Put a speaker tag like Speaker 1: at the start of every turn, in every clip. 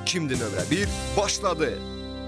Speaker 1: Kimdi nömrə 1 başladı.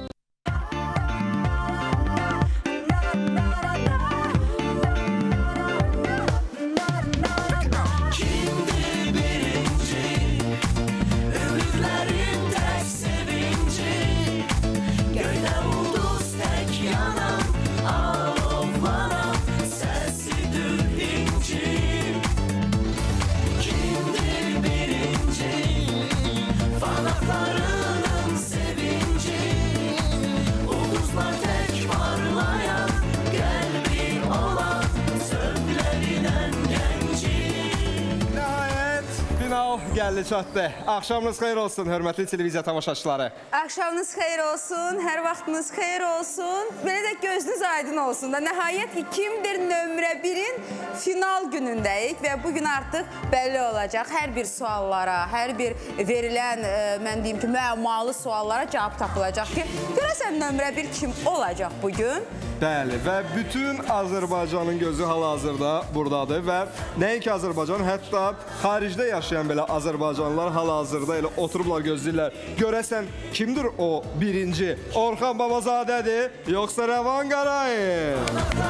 Speaker 2: Gəldi çatdı. Axşamınız xeyir olsun, hörmətli televiziya tamaşaçıları.
Speaker 3: Axşamınız xeyir olsun, hər vaxtınız xeyir olsun. Belə də gözünüz aydın olsun da. Nəhayət Kimdir nömrə 1-in final günündəyik və bugün artıq bəlli olacaq. Hər bir suallara, hər bir verilən, mən deyim ki, müəmmalı suallara cavab tapılacaq ki, görəsən nömrə 1 kim olacaq bugün?
Speaker 2: Bəli, və bütün Azərbaycanın gözü hal-hazırda buradadır və nəinki Azərbaycan, hətta xaricdə yaşayan belə Azərbaycanlılar hal-hazırda elə oturublar gözləyirlər. Görəsən kimdir o birinci? Orxan Babazadədir, yoxsa Rəvan Qarayev?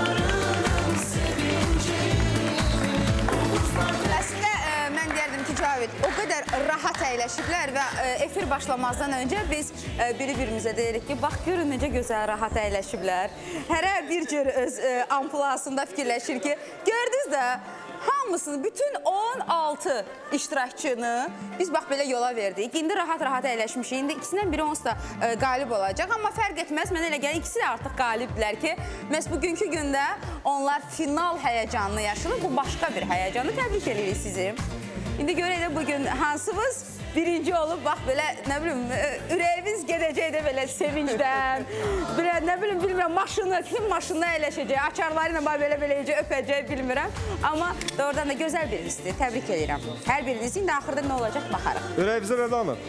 Speaker 3: Əslində, mən deyərdim ki, Cavid, o qədər rahat əyləşiblər və efir başlamazdan öncə biz biri-birimizə deyirik ki, bax, görün necə gözəl rahat əyləşiblər. Hərə bir cür öz ampulasında fikirləşir ki, gördünüz də, hamısını, bütün 16 iştirakçını biz bax belə yola verdik. İndi rahat-rahat əyləşmişik. İndi ikisindən biri onsuz da qalib olacaq. Amma fərq etməz, mənə elə gəlir, ikisi də artıq qalibdirlər ki, məhz bugünkü gündə onlar final həyəcanını yaşayır. Bu başqa bir həyəcanı. Təbrik edirik sizi. İndi görək də bugün hansımız birinci olub, bax belə, nə bilim, ürəyimiz gedəcək də belə sevincdən, belə, nə bilim, bilmirəm, kim maşınına əyləşəcək, açarları ilə belə-beləcək öpəcək, bilmirəm. Amma doğrudan da gözəl bir hissdir, təbrik edirəm. Hər biriniz, indi axırda nə olacaq, baxarıq.
Speaker 2: Ürəyimizdə nə danıb?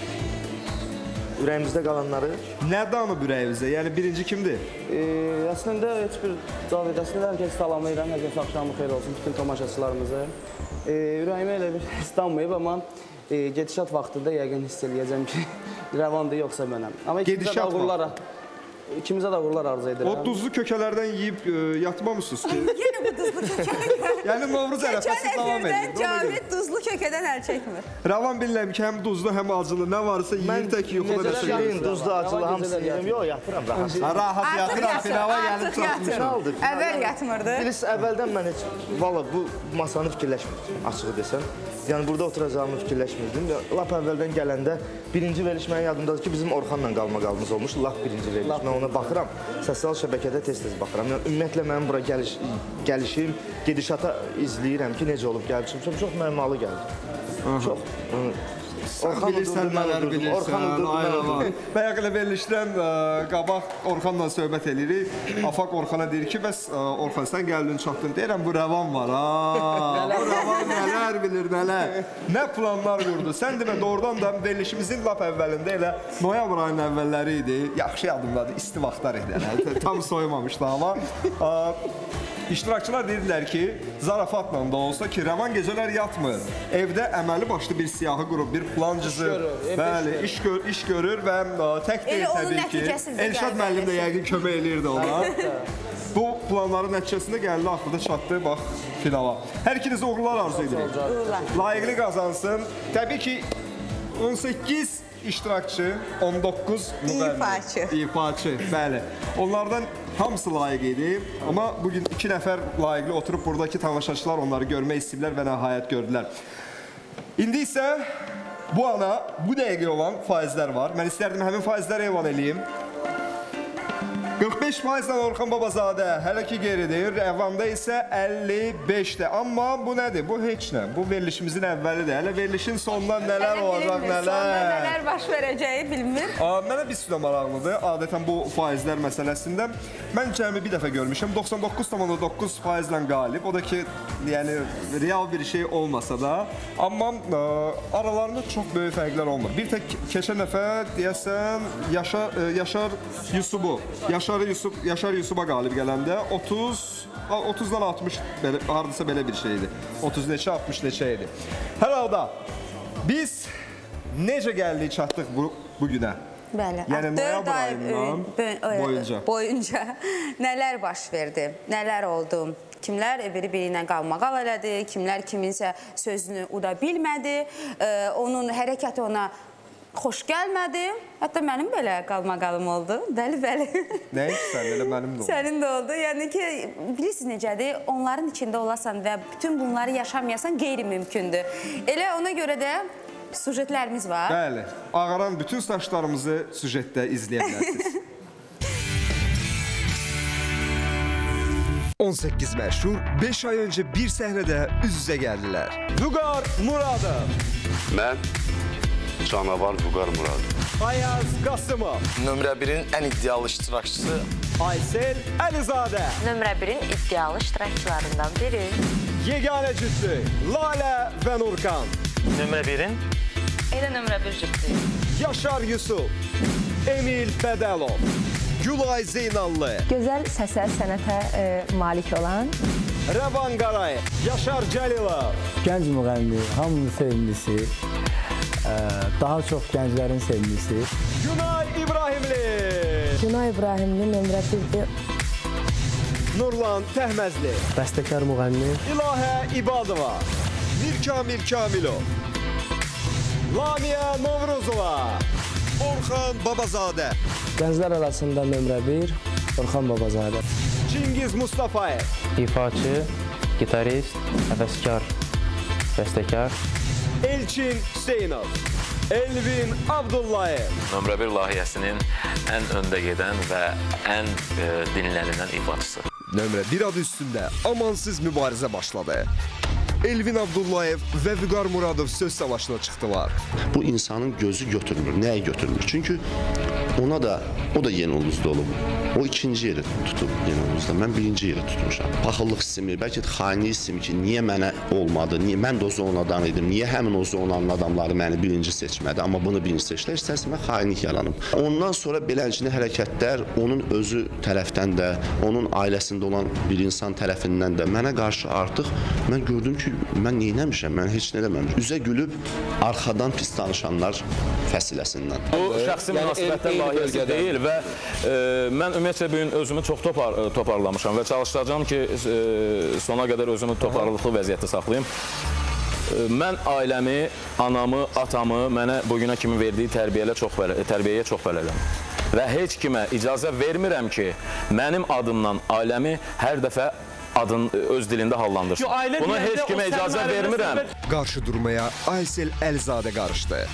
Speaker 4: Ürəyimizdə qalanları?
Speaker 2: Nə danıb ürəyimizdə? Yəni birinci kimdir?
Speaker 4: Əslində, heç bir Cavid, əslində hər kəs salamlayıram, hər kəs axşamı xeyir olsun, bütün tamaşaçılarımızı. Ürəyimə elə bir istanmayıb, amma gedişat vaxtında yəqin hiss eləyəcəm ki, Rəvandır yoxsa mənəm. Amma ikimizə də uğurlar arzu edirəm.
Speaker 2: O duzlu kökələrdən yiyib yatmamışsınız ki?
Speaker 3: Yenə bu duzlu kökədən.
Speaker 2: Yəni Novruz ərəfəsi davam edir.
Speaker 3: Keçən efirdən Cavid duzlu kökədən əl çəkmir.
Speaker 2: Rəvan bilirəm ki, həm duzlu, həm acılı nə varsa yiyir tək yuxuda nəsə
Speaker 4: Necə duzlu, acılı, hamısını yiyirəm. Yox, yatıram rahat.
Speaker 2: Rahat yatıram, finala gəlib çatmışam.
Speaker 3: Əvvəl yatmırdı.
Speaker 4: Bilirsiniz, əvvəldən mən heç, valla bu masanı fikirləşmirdim, açığı desəm. Yəni, burada oturacağımı fikirləşmirdim. Lap əvvəldən gələndə birinci veriliş mənim yadımdadır ki, bizim Orxanla qalma-qalımız olmuş. Lap birinci veriliş. Mən ona baxıram, sosial şəbəkədə tez-tez baxıram. Yəni, ümumiyyətlə, mənim bura gəlişim, gedişata izləyirəm ki, necə olub gəlişim. Çox mənalı gəldi. Çox.
Speaker 2: Sən bilirsən, nələr bilirsən. Bayaq elə verilişdən qabaq Orxanla söhbət edirik. Afaq Orxana deyir ki, bəs Orxan, sən gəldin, çatdın. Deyirəm, bu Rəvan var. Bu Rəvan nələr bilir, nələr. Nə planlar qurdu. Sən demə, doğrudan da verilişimizin lap əvvəlində elə noyabr ayının əvvəlləri idi. Yaxşı yadımdadır, isti vaxtlar idi. Tam soymamışdı amma. İştirakçılar dedilər ki, zarafatla da olsa ki, Rəvan gecələr yatmır. Evdə əməli başlı bir siyahı qurub, bir plan cızır. Bəli, iş görür və tək deyil təbii ki. Elşad müəllim də yəqin kömək eləyirdi ona. Bu planların nəticəsində gəldi, axırda çatdı, bax, finala. Hər ikinizə uğurlar arzu edirik. Layiqli qazansın. Təbii ki, 18 iştirakçı, 19 ifaçı, bəli. Onlardan hamısı layiq idi, amma bugün 2 nəfər layiqli oturub buradakı tamaşaçılar onları görmək istəyirlər və nəhayət gördülər. İndi isə bu ana, bu dəqiqə olan faizlər var. Mən istərdim həmin faizləri evan eləyim. 45% Orxan Babazadə hələ ki geridir, Rəvanda isə 55-dir. Amma bu nədir? Bu heç nə. Bu verilişimizin əvvəlidir. Hələ verilişin sonundan nələr olacaq, nələr.
Speaker 3: Sonunda nələr baş verəcəyi bilmir.
Speaker 2: Mənə bir südə maraqlıdır. Adətən bu faizlər məsələsində. Mən cəmi bir dəfə görmüşəm. 99,9% qalib. O da ki, yəni real bir şey olmasa da. Amma aralarında çox böyük fərqlər olmur. Bir tək keçən dəfə deyəsən Yaşar Yusufu. Yaşar Yusufa qalib gələndə 30-dan 60 hardasa belə bir şeydir. 30 neçə, 60 neçə idi. Hər halda biz necə gəldik çatdıq bu günə?
Speaker 3: Bəli.
Speaker 2: Yəni noyabr ayından
Speaker 3: boyunca nələr baş verdi, nələr oldu? Kimlər biri-biri ilə qalmaqal elədi, kimlər kiminsə sözünü uda bilmədi, onun hərəkəti ona xoş gəlmədi. Hətta mənim belə qalmaqalım oldu. Bəli.
Speaker 2: Nəyin ki, sən elə mənim də oldu.
Speaker 3: Sənin də oldu. Yəni ki, bilirsiniz necədir? Onların içində olasan və bütün bunları yaşamayasan qeyri-mümkündür. Elə ona görə də sujetlərimiz var.
Speaker 2: Bəli. Ağaran bütün saçlarımızı sujetdə izləyə bilərsiniz. 18 məşhur 5 ay öncə bir səhnədə üz-üzə gəldilər. Vüqar Muradov.
Speaker 5: Mən Canavar Vüqar Muradov.
Speaker 2: Ayaz Qasımov.
Speaker 6: Nömrə 1-in ən iddialı iştirakçısı
Speaker 2: Aysel Əlizadə.
Speaker 7: Nömrə 1-in iddialı iştirakçılarından biri.
Speaker 2: Yeganə cütlü Lalə və Nurkan.
Speaker 6: Nömrə 1-in
Speaker 7: Elə nömrə 1 cütlü.
Speaker 2: Yaşar Yusuf. Emil Bədəlov. Gülay Zeynallı.
Speaker 8: Gözəl səsə, sənətə malik olan
Speaker 2: Rəvan Qaray. Yaşar Cəlilov.
Speaker 9: Gənc müğənni, hamının sevimlisi, daha çox gənclərin sevimlisi.
Speaker 2: Günay İbrahimli.
Speaker 8: Günay İbrahimli nömrə 1-dir.
Speaker 2: Nurlan Təhməzli.
Speaker 9: Bəstəkar müğənni.
Speaker 2: İlahə İbadova. Mirkamil Kamilov. Lamiyə Novruzova. Orxan Babazadə.
Speaker 9: Gənclər arasında nömrə 1, Orxan Babazadə.
Speaker 2: Çingiz Mustafayev.
Speaker 9: İfaçı, gitarist, həvəskar, bəstəkar.
Speaker 2: Elçin Hüseynov. Elvin Abdullayev.
Speaker 10: Nömrə 1 layihəsinin ən öndə gedən və ən dinlənilən ifaçısı.
Speaker 1: Nömrə 1 adı üstündə amansız mübarizə başladı. Elvin Abdullayev və Vüqar Muradov söz savaşına çıxdılar.
Speaker 5: Bu insanın gözü götürmür. Nəyə götürmür? Çünki o da yeni ulduzda olub. O ikinci yeri tutub yeni ulduzda. Mən birinci yeri tutmuşam. Paxıllıq hissimi, bəlkə də xainlik hissimi ki, niyə mənə olmadı, niyə mən də o zonadan idim, niyə həmin o zonanın adamları məni birinci seçmədi, amma bunu birinci seçdilər, istərsə mən xainlik yaranıb. Ondan sonra beləncini hərəkətlər onun özü tərəfdən də, onun ailəsində olan bir insan tərəfindən də mənə qarşı artıq mən gördüm ki, mən neynəmişəm, mən heç nə eləməmişəm. Üzə gülüb arxadan pis danışanlar fəsiləsindən.
Speaker 10: Bu şəxsi münasibətlər layihəsi deyil və mən ümumiyyətlə bu gün özümü çox toparlamışam və çalışacağam ki, sona qədər özümü toparlıqlı vəziyyətdə saxlayayım. Mən ailəmi, anamı, atamı mənə bugünə kimi verdiyi tərbiyəyə çox bələdəm. Və heç kimə icazə vermirəm ki, mənim adımdan ailəmi hər dəfə öz dilində hallandırsın. Buna heç kimə icazə vermirəm.
Speaker 1: Qarşı durmaya Aysel Əlizadə qarışdı.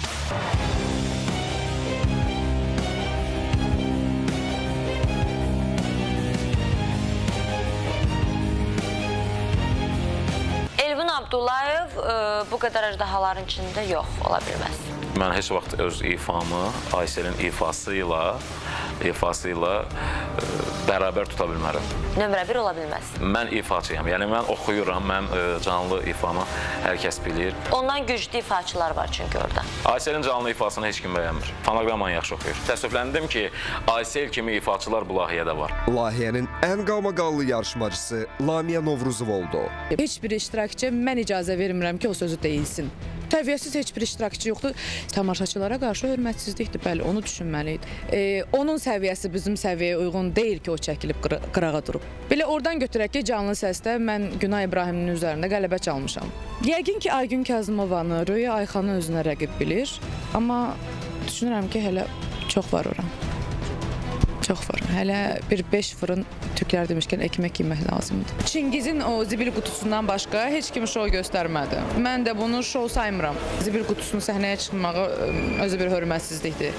Speaker 7: Elvin Abdullayev bu qədər əjdahaların içində yox, ola bilməz.
Speaker 10: Mən heç vaxt öz ifamı Ayselin ifası ilə bərabər tuta bilmərəm.
Speaker 7: Nömrə 1 ola bilməz.
Speaker 10: Mən ifaçıyam, yəni mən oxuyuram, mən canlı ifamı hər kəs bilir.
Speaker 7: Ondan güclü ifaçılar var çünki orada.
Speaker 10: Ayselin canlı ifasını heç kim bəyənmir. Fonoqrammanı yaxşı oxuyur. Təəssüfləndim ki, Aysel kimi ifaçılar bu layihədə var.
Speaker 1: Layihənin ən qalmaqallı yarışmacısı Lamiyə Novruzov oldu.
Speaker 11: Heç bir iştirakçı mən icazə vermirəm ki, o sözü deyilsin. Tərbiyəsiz heç bir iştirakçı yoxdur. Tamaşaçılara qarşı hörmətsizlikdir, bəli, onu düşünməli idi. Onun səviyyəsi bizim səviyyəyə uyğun deyil ki, o çəkilib qırağa durub. Belə oradan götürək ki, canlı səsdə mən Günay İbrahiminin üzərində qələbə çalmışam. Yəqin ki, Aygün Kazımovanı, Röya Ayxanı özünə rəqib bilir. Amma düşünürəm ki, hələ çox var ora. Çox var. Hələ bir 5 fırın Türklər demişkən ekmək yemək lazımdır. Çingizin o zibil qutusundan başqa heç kim şou göstərmədi. Mən də bunu şou saymıram. Zibil qutusunun səhnəyə çıxmağı özü bir hörmətsizlikdir.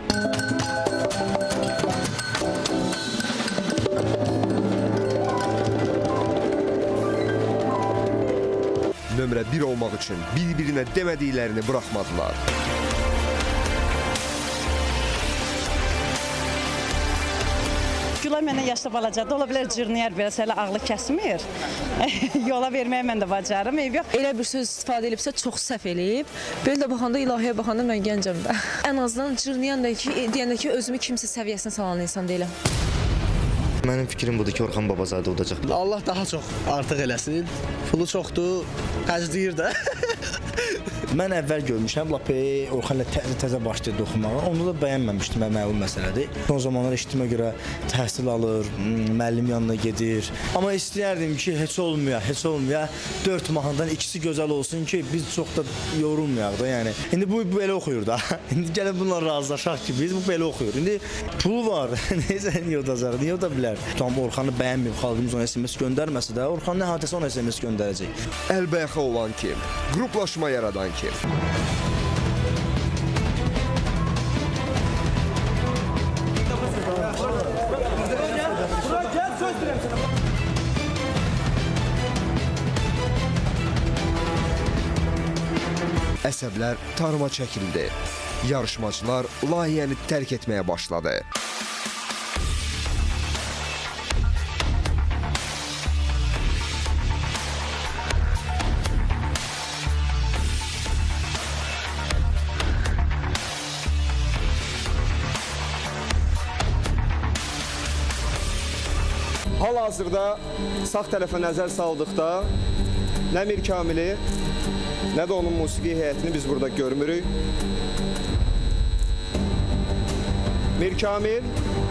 Speaker 1: Nömrə 1 olmaq üçün bir-birinə demədiklərini buraxmadılar.
Speaker 12: Gülay məndən yaşlı balacadır, ola bilər cırnıyar biraz hələ ağlı kəsmir. Yola verməyə mən də bacarım, eyb yox.
Speaker 8: Elə bir söz istifadə edibsə çox səhv eləyib. Belə də baxanda, ilahiyə baxanda mən gəncəm də. Ən azından cırniyan da ki, deyəndə ki, özümü kimsə səviyyəsinə salan insan deyiləm.
Speaker 4: Mənim fikrim budur ki, Orxan Babazadə olacaq.
Speaker 6: Allah daha çox artıq eləsin. Pulu çoxdur, xərcləyir də.
Speaker 4: Mən əvvəl görmüşəm, lap Orxanla təzə başlayıb oxumağa. Onu da bəyənməmişdim, məlum məsələdir. Son zamanlar eşitdiyimə görə təhsil alır, müəllim yanına gedir. Amma istəyərdim ki, heç olmaya 4 mahnıdan ikisi gözəl olsun ki, biz çox da yorulmayaq da, yəni. İndi bu belə oxuyur da. İndi gəlib bununla razılaşaq ki, biz bu belə oxuyur. İndi pul var, niyə udacaq, niyə uda bilər? Tam Orxanı bəyənməyib, xalqımız ona SMS göndərməsə də, Orxanın əhatəsi ona SMS göndərəcək.
Speaker 1: Əlbəyaxa olan kim? Qruplaşma yaradan kim? Əsəblər tarıma çəkildi. Yarışmacılar layihəni tərk etməyə başladı.
Speaker 2: Hal-hazırda sağ tərəfə nəzər saldıqda nə Mir Kamili, nə də onun musiqi heyətini biz burada görmürük. Mir Kamil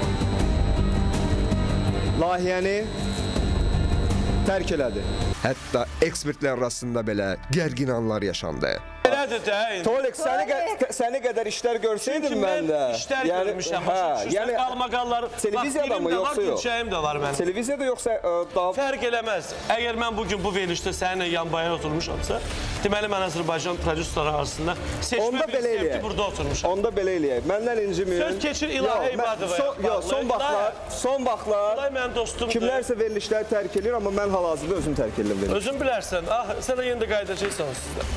Speaker 2: layihəni tərk elədi.
Speaker 1: Hətta ekspertlər arasında belə gərgin anlar yaşandı.
Speaker 13: Elədir də.
Speaker 2: Tolik, səni qədər işlər görsəydim mən də.
Speaker 13: İşlər görmüşəm. Yəni qalmaqallar,
Speaker 2: televiziyada mı yoxsa yox?
Speaker 13: Gülçəyim də var mənim.
Speaker 2: Televiziyada yoxsa daha...
Speaker 13: Fərq eləməz. Əgər mən bugün bu verilişdə səninlə yanbayana oturmuşamsa, deməli mən Azərbaycan prodüserləri arasında seçmə bir sevgi burada oturmuşam.
Speaker 2: Onda belə eləyək. Məndən inciməyin.
Speaker 13: Söz keçir İlahə İbadovaya.
Speaker 2: Yox, son vaxtlar
Speaker 13: mənim dostumdur.
Speaker 2: Kimlərsə verilişləri tərk edir, amma mən hal-hazırda özüm tərk edirəm.
Speaker 13: Özün bilərsən. Sən də yenə də qayıdacaqsan sizdə.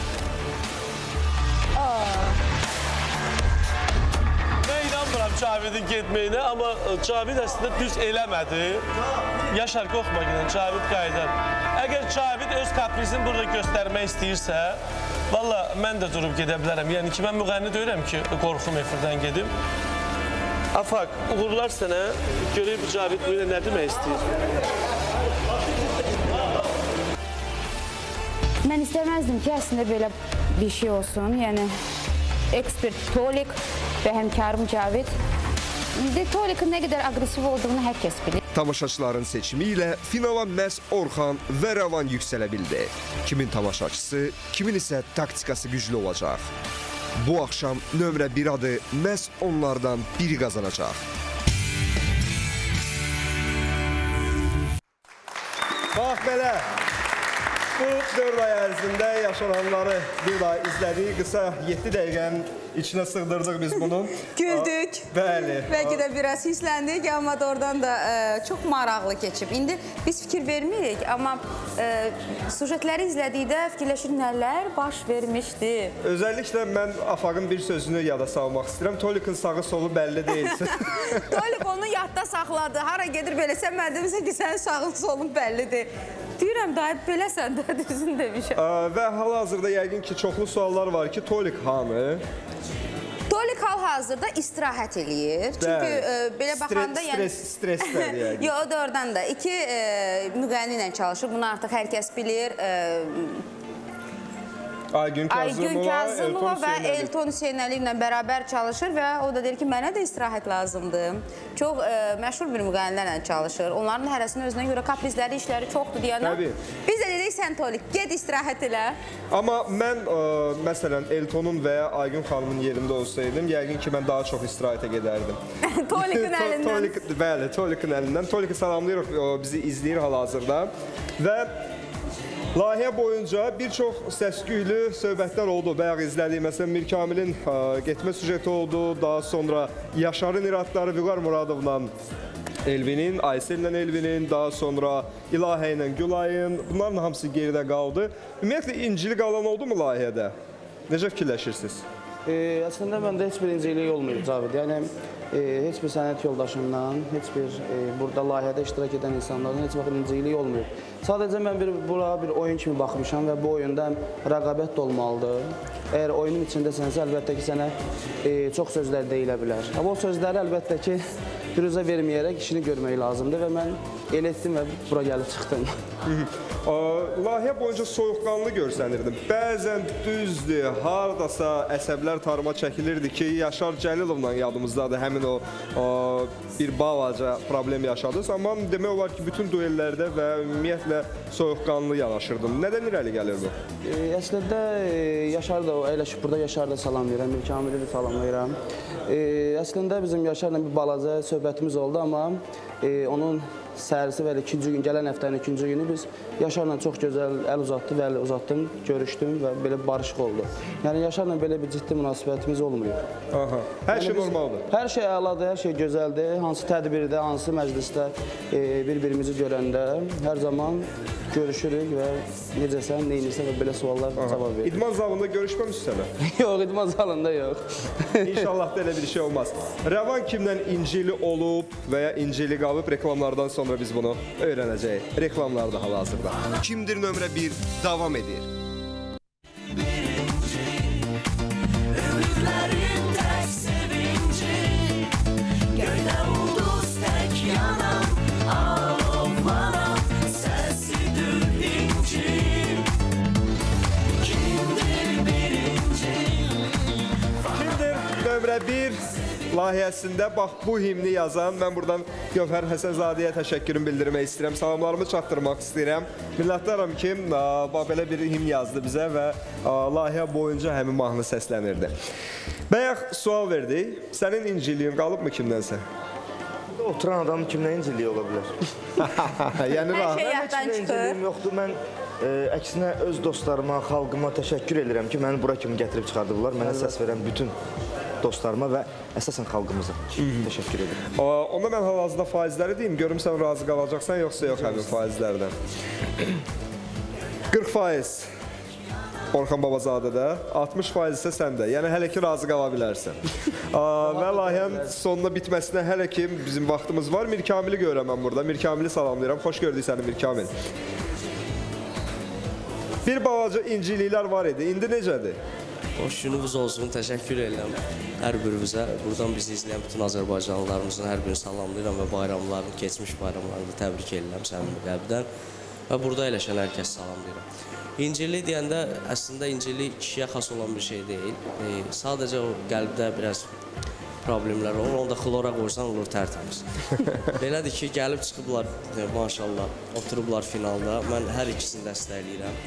Speaker 13: Mən inanmıram Cavidin getməyinə, amma Cavid əslində düz eləmədi. Yaşar, qorxma gələn, Cavid qayıdar. Əgər Cavid öz kaprizini burada göstərmək istəyirsə, valla mən də durub gedə bilərəm. Yəni ki, mən müğənni deyirəm ki, qorxum efirdən gedim. Afaq, uğurlar sənə, görək bu Cavid bu ilə nə demək istəyir?
Speaker 3: Mən istəməzdim ki, əslində belə bir şey olsun. Yəni, ekspert Tolik və həmkarım Cavid. Tolik'in nə qədər aqressiv olduğunu hər kəs bilir.
Speaker 1: Tamaşaçıların seçimi ilə finala məhz Orxan və Rəvan yüksələ bildi. Kimin tamaşaçısı, kimin isə taktikası güclü olacaq. Bu axşam nömrə 1 adı məhz onlardan biri qazanacaq.
Speaker 2: Bax belə. Bu 4 ay ərzində yaşananları bir daha izlədik. Qısa 7 dəqiqənin içinə sığdırdıq biz bunu.
Speaker 3: Güldük.
Speaker 2: Bəli.
Speaker 3: Bəlkə də biraz hisləndik, amma da oradan da çox maraqlı keçib. İndi biz fikir vermirik, amma sujetləri izlədikdə fikirləşir nələr baş vermişdi.
Speaker 2: Özəlliklə mən Afaqın bir sözünü yada salmaq istəyirəm. Tolik'in sağı solu bəlli deyilsin.
Speaker 3: Tolik onu yadda saxladı. Hara gedir belə, sən mən demişsən ki, sənin sağın solun bəllidir. Deyirəm, daha beləsən də düzün demişəm.
Speaker 2: Və hal-hazırda yəqin ki, çoxlu suallar var ki, Tolik hanı?
Speaker 3: Tolik hal-hazırda istirahət eləyir. Çünki belə baxanda...
Speaker 2: Streslər yəqin.
Speaker 3: Yox, o da oradan da. 2 müğənni ilə çalışır. Bunu artıq hər kəs bilir.
Speaker 2: Aygün Kazımova
Speaker 3: və Elton Hüseynəli ilə bərabər çalışır və o da deyir ki, mənə də istirahət lazımdır. Çox məşhur bir müğənnilərlə çalışır. Onların hərəsinin özünə görə kaprizləri, işləri çoxdur deyənə. Biz də dedik, sən Tolik, get istirahət elə.
Speaker 2: Amma mən, məsələn, Eltonun və ya Aygün xanımın yerində olsaydım, yəqin ki, mən daha çox istirahətə gedərdim.
Speaker 3: Tolikin əlindən.
Speaker 2: Bəli, Tolikin əlindən. Toliki salamlayırıq, bizi izləyir hal-hazırda. Və layihə boyunca bir çox səs-küylü söhbətlər oldu. Bayaq izlədik, məsələn, Mir Kamilin getmə süjeti oldu. Daha sonra Yaşarın iradları Vüqar Muradovla Elvinin, Aysellə Elvinin, daha sonra İlahə ilə Gülayın. Bunların hamısı geridə qaldı. Ümumiyyətlə, incili qalan oldu mu layihədə? Necə fikirləşirsiniz?
Speaker 9: Əslində, məndə heç bir incilik olmayıb, Cavid. Yəni, heç bir sənət yoldaşımdan, heç bir burada layihədə iştirak edən insanlardan heç vaxt incilik olmayıb. Sadəcə mən bura bir oyun kimi baxmışam və bu oyunda rəqabət də olmalıdır. əgər oyunun içindəsənsə, əlbəttə ki, sənə çox sözlər deyilə bilər. Amma o sözləri əlbəttə ki, büruzə verməyərək işini görmək lazımdır və mən elə etdim və bura gəlib çıxdım.
Speaker 2: Layihə boyunca soyuqqanlı görsənirdim. Bəzən düzdür, haradasa əsəblər tarıma çəkilirdi ki, Yaşar Cəlilovla yadımızdadır həmin o bir balaca problem yaşadınız. Amma demək olar ki, bütün duellərdə və ümumiyyətlə soyuqqanlı yanaşırdım. Nədən irəli gəlir bu?
Speaker 9: Əslində, Yaşar da əyləşib burada, Yaşar da salamlayıram, Kamili də salamlayıram. Əslində, bizim Yaşarla bir balaca söhbətimiz oldu, amma onun səhərisi və ikinci gün, gələn həftənin ikinci günü biz Yaşarla çox gözəl əl uzatdı və əl uzatdım, görüşdüm və belə barışıq oldu. Yəni, Yaşarla belə bir ciddi münasibətimiz olmuyor.
Speaker 2: Aha, hər şey normaldır.
Speaker 9: Hər şey əladır, hər şey gözəldir. Hansı tədbirdə, hansı məclisdə bir-birimizi görəndə hər zaman görüşürük və necəsən, neynirsən və belə suallar cavab verir.
Speaker 2: İdman zalında görüşməmişsiniz sənə?
Speaker 9: Yox, idman zalında yox.
Speaker 2: İnşallah da elə bir şey olmaz. Rəvan kimdən incili olub və ya incili qalıb, reklamlardan sonra biz bunu öyrənəcəyik. Reklamlarda hal-hazırda.
Speaker 1: Kimdir nömrə 1 davam edir.
Speaker 14: Ümidlərin tək sevinci, göydə ulduz tək yanan, alovlanan səsidir inci. Kimdir birinci?
Speaker 2: Kimdir nömrə 1 layihəsində bax bu himni yazan, mən buradan Gövhər Həsənzadəyə təşəkkürümü bildirmək istəyirəm, salamlarımı çatdırmaq istəyirəm. Minnətdaram ki, belə bir himn yazdı bizə və layihə boyunca həmin mahnı səslənirdi. Bayaq sual verdik, sənin inciliyin qalıbmı kimdənsə?
Speaker 4: Oturan adamın kimdən inciliyi ola bilər?
Speaker 2: Yəni
Speaker 3: hər şey yaddan çıxır.
Speaker 4: Yoxdur, mən əksinə öz dostlarıma, xalqıma təşəkkür edirəm ki, məni bura kimi gətirib çıxardıblar, mənə səs verən bütün dostlarıma və əsasən xalqımıza təşəkkür edirəm.
Speaker 2: Onda mən hal-hazırda faizləri deyim, görüm sən razı qalacaqsan, yoxsa yox həmin faizlərdən. 40% Orxan Babazadədə, 60% isə səndə. Yəni hələ ki razı qala bilərsən. Və layihənin sonuna bitməsinə hələ ki bizim vaxtımız var. Mir Kamili görürəm mən burada. Mir Kamili salamlayıram. Xoş gördük səni Mir Kamil. Bir balaca inciliklər var idi. İndi necədir?
Speaker 15: Hoş gününüz olsun, təşəkkür edirəm hər birinizə. Buradan bizi izləyən bütün Azərbaycanlılarımızın hər birini salamlayıram və bayramlarını, keçmiş bayramlarını təbrik edirəm səmimi qəlbdən. Və burada eləşən hər kəs salamlayıram. İncili deyəndə, əslində incili kişiyə xas olan bir şey deyil. Sadəcə o qəlbdə biraz problemlər olur, onda xlora qoysan olur tərtəmiz. Belədir ki, gəlib çıxıblar, maşallah, oturublar finalda. Mən hər ikisini dəstəkləyirəm.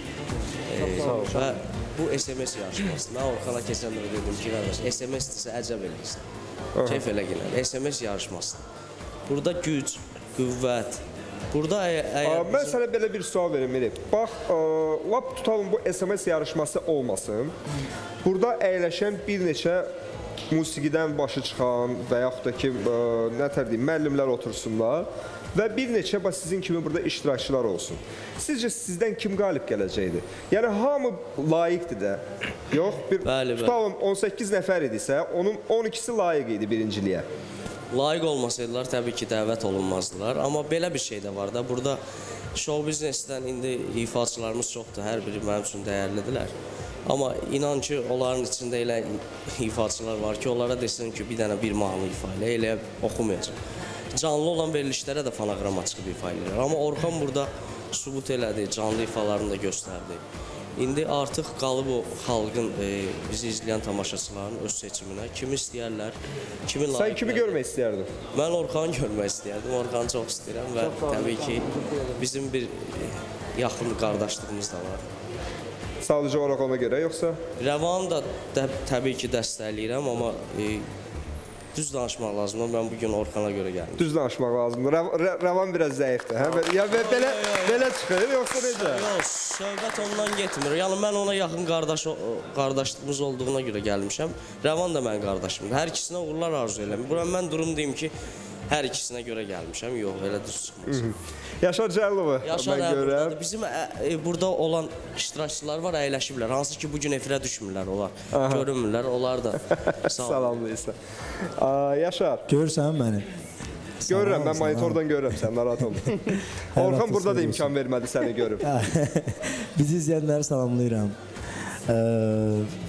Speaker 15: Və bu SMS yarışması. Mən Orxana keçən də dedim ki, SMS-dirsə əcəb eləyirsən. Keyf elə gələn. SMS yarışmasıdır. Burada güc, qüvvət. Burada
Speaker 2: mən sənə belə bir sual verim. Bax, lap tutalım bu SMS yarışması olmasın. Burada əyləşən bir neçə musiqidən başı çıxan və yaxud da ki, müəllimlər otursunlar və bir neçə sizin kimi burada iştirakçılar olsun. Sizcə sizdən kim qalib gələcəkdir? Yəni, hamı layiqdir də. Yox, tutalım 18 nəfər idisə, onun 12-si layiq idi birinciliyə.
Speaker 15: Layiq olmasaydılar, təbii ki, dəvət olunmazdılar. Amma belə bir şey də var da, burada show biznesdən indi ifaçılarımız çoxdur, hər biri mənim üçün dəyərlidirlər. Amma inan ki, onların içində elə ifaçılar var ki, onlara desin ki, bir dənə bir mahnı ifa elə oxumayacaq. Canlı olan verilişlərə də fonoqrama çıxıb ifa edirlər. Amma Orxan burada sübut elədi, canlı ifalarını da göstərdi. İndi artıq qalıb o xalqın, bizi izləyən tamaşaçıların öz seçiminə. Kimi istəyərlər, kimi layiqlər.
Speaker 2: Sən kimi görmək istəyərdin?
Speaker 15: Mən Orxanı görmək istəyərdim, Orxanı çox istəyirəm və təbii ki, bizim bir yaxın qardaşlığımız da var.
Speaker 2: Sadəcə olaraq ona görə, yoxsa?
Speaker 15: Rəvanı da təbii ki, dəstəkləyirəm, amma düz danışmaq lazımdır. Mən bugün Orxana görə gəldim.
Speaker 2: Düz danışmaq lazımdır. Rəvan biraz zəifdir. Ya belə çıxır, yoxsa necə?
Speaker 15: Yox, söhbət ondan getmir. Yəni, mən ona yaxın qardaşlığımız olduğuna görə gəlmişəm. Rəvan da mənim qardaşımdır. Hər ikisinə uğurlar arzu edirəm. Bura mən durum deyim ki, hər ikisinə görə gəlmişəm. Yox, elə düz çıxmaz.
Speaker 2: Yaşar Cəlilovu mən görürəm.
Speaker 15: Bizim burada olan iştirakçılar var, əyləşiblər. Hansı ki, bugün efirə düşmürlər onlar. Görünmürlər, onlar da
Speaker 2: salamlayırsan. Yaşar.
Speaker 16: Görürsən məni?
Speaker 2: Görürəm, mən monitordan görürəm sən, narahat olma. Orxan burada da imkan vermədi səni görüb.
Speaker 16: Bizi izləyənləri salamlayıram.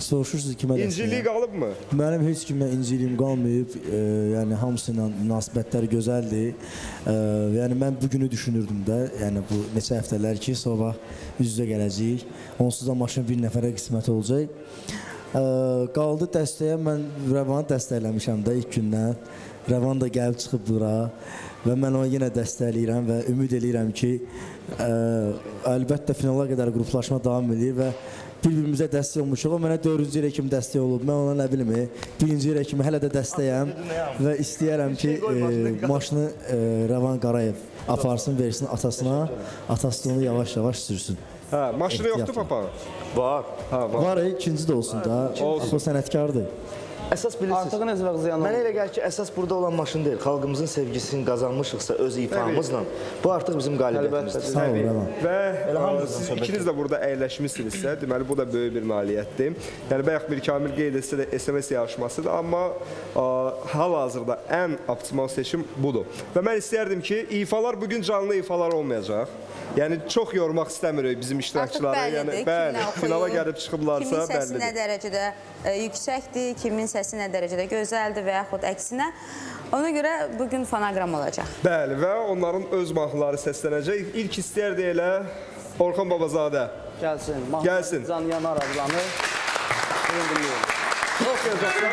Speaker 16: Soruşursunuz kimə dəstək?
Speaker 2: İnciliyi qalıbmı?
Speaker 16: Mənim heç kimə inciliyim qalmayıb. Yəni hamısıyla münasibətlər gözəldir. Yəni mən bu günü düşünürdüm də, yəni bu neçə həftələr ki, sabah üz-üzə gələcəyik. Onsuz da maşın bir nəfərə qismət olacaq. Qaldı dəstəyə, mən Rəvanı dəstəkləmişəm də ilk gündən. Rəvan da gəlib çıxıb bura və mən ona yenə dəstəkləyirəm və ümid edirəm ki, əlbəttə finala qədər qruplaşma davam edir və bir-birimizə dəstək olmuşuq. O mənə 4-cü yerə kimi dəstək olub. Mən ona nə bilim, 1-ci yerə kimi hələ də dəstəyəm və istəyərəm ki, maşını Rəvan Qarayev aparsın, versin atasına. Atası onu yavaş-yavaş sürsün.
Speaker 2: Hə, maşını yoxdur papa?
Speaker 4: Var.
Speaker 16: Var, ikinci də olsun da. O sənətkardır.
Speaker 4: Əsas bilirsiniz, mənə elə gəlir ki, əsas burada olan maşın deyil, xalqımızın sevgisini qazanmışıqsa öz ifamızla, bu artıq bizim qalibiyyətimizdir.
Speaker 16: Sağ olun.
Speaker 2: Və siz ikiniz də burada əyləşmişsinizsə, deməli bu da böyük bir nailiyyətdir. Yəni bayaq bir Kamil qeyd etsə də SMS yarışmasıdır, amma hal-hazırda ən optimal seçim budur. Və mən istərdim ki, ifalar bugün canlı ifalar olmayacaq. Yəni çox yormaq istəmirik bizim iştirakçıları. Yəni bəli, finala gəlib çıxıblarsa
Speaker 3: bəllidir. Kimin səsi
Speaker 2: bəllidir.
Speaker 3: nə dərəcədə yüksəkdir, kimin səsi nə dərəcədə gözəldir və yaxud əksinə. Ona görə bugün fonoqram olacaq.
Speaker 2: Bəli, və onların öz mahnıları səslənəcək. İlk istəyərdi elə Orxan Babazadə.
Speaker 9: Gəlsin.
Speaker 2: Gəlsin.
Speaker 9: Can Yanar adlanır.
Speaker 2: Çox gözəlsən.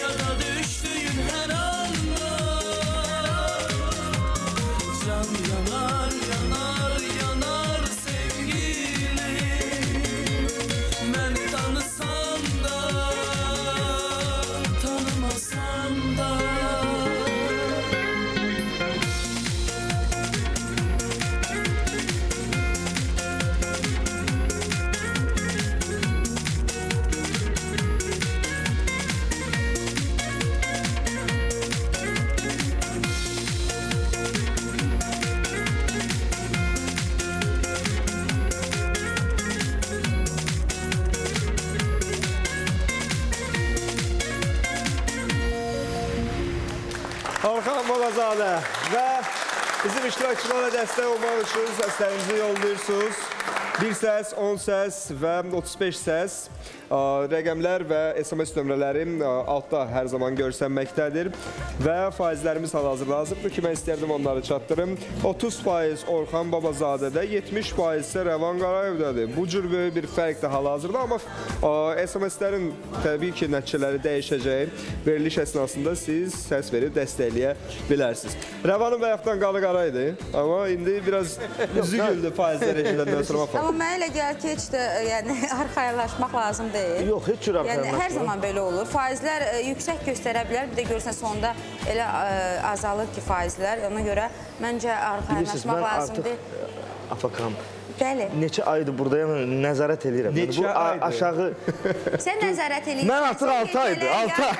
Speaker 14: Can yanar
Speaker 2: Babazadə və bizim iştirakçılara dəstək olmaq üçün səslərinizi yollayırsınız. 1 səs, 10 səs və 35 səs. Rəqəmlər və SMS nömrələrim altda hər zaman görsənməkdədir və faizlərimiz hal-hazırdır ki, mən istərdim onları çatdırım. 30% Orxan Babazadədə, 70% isə Rəvan Qarayevdədir. Bu cür böyük bir fərq də hal-hazırda, amma SMS-lərin təbii ki, nəticələri dəyişəcək. Veriliş əsnasında siz səs verib dəstəkləyə bilərsiniz. Rəvanın bayaqdan qalı qara idi, amma indi biraz üzü güldü faizlər eşidəndən sonra.
Speaker 3: Amma mənə elə gəlir ki, heç də arxaylaşmaq lazım deyil.
Speaker 4: Yox, heç cür
Speaker 3: Yəni hər zaman belə olur. Faizlər yüksək göstərə bilər. Bir də görürsən sonda elə azalır ki, faizlər. Ona görə məncə arxaylaşmaq lazımdır.
Speaker 4: Afakam.
Speaker 3: Bəli.
Speaker 4: Neçə aydır buradayam, nəzarət eləyirəm.
Speaker 2: Neçə aydır?
Speaker 4: Aşağı...
Speaker 3: Sən nəzarət eləyirsən.
Speaker 4: Mən artıq 6 aydır,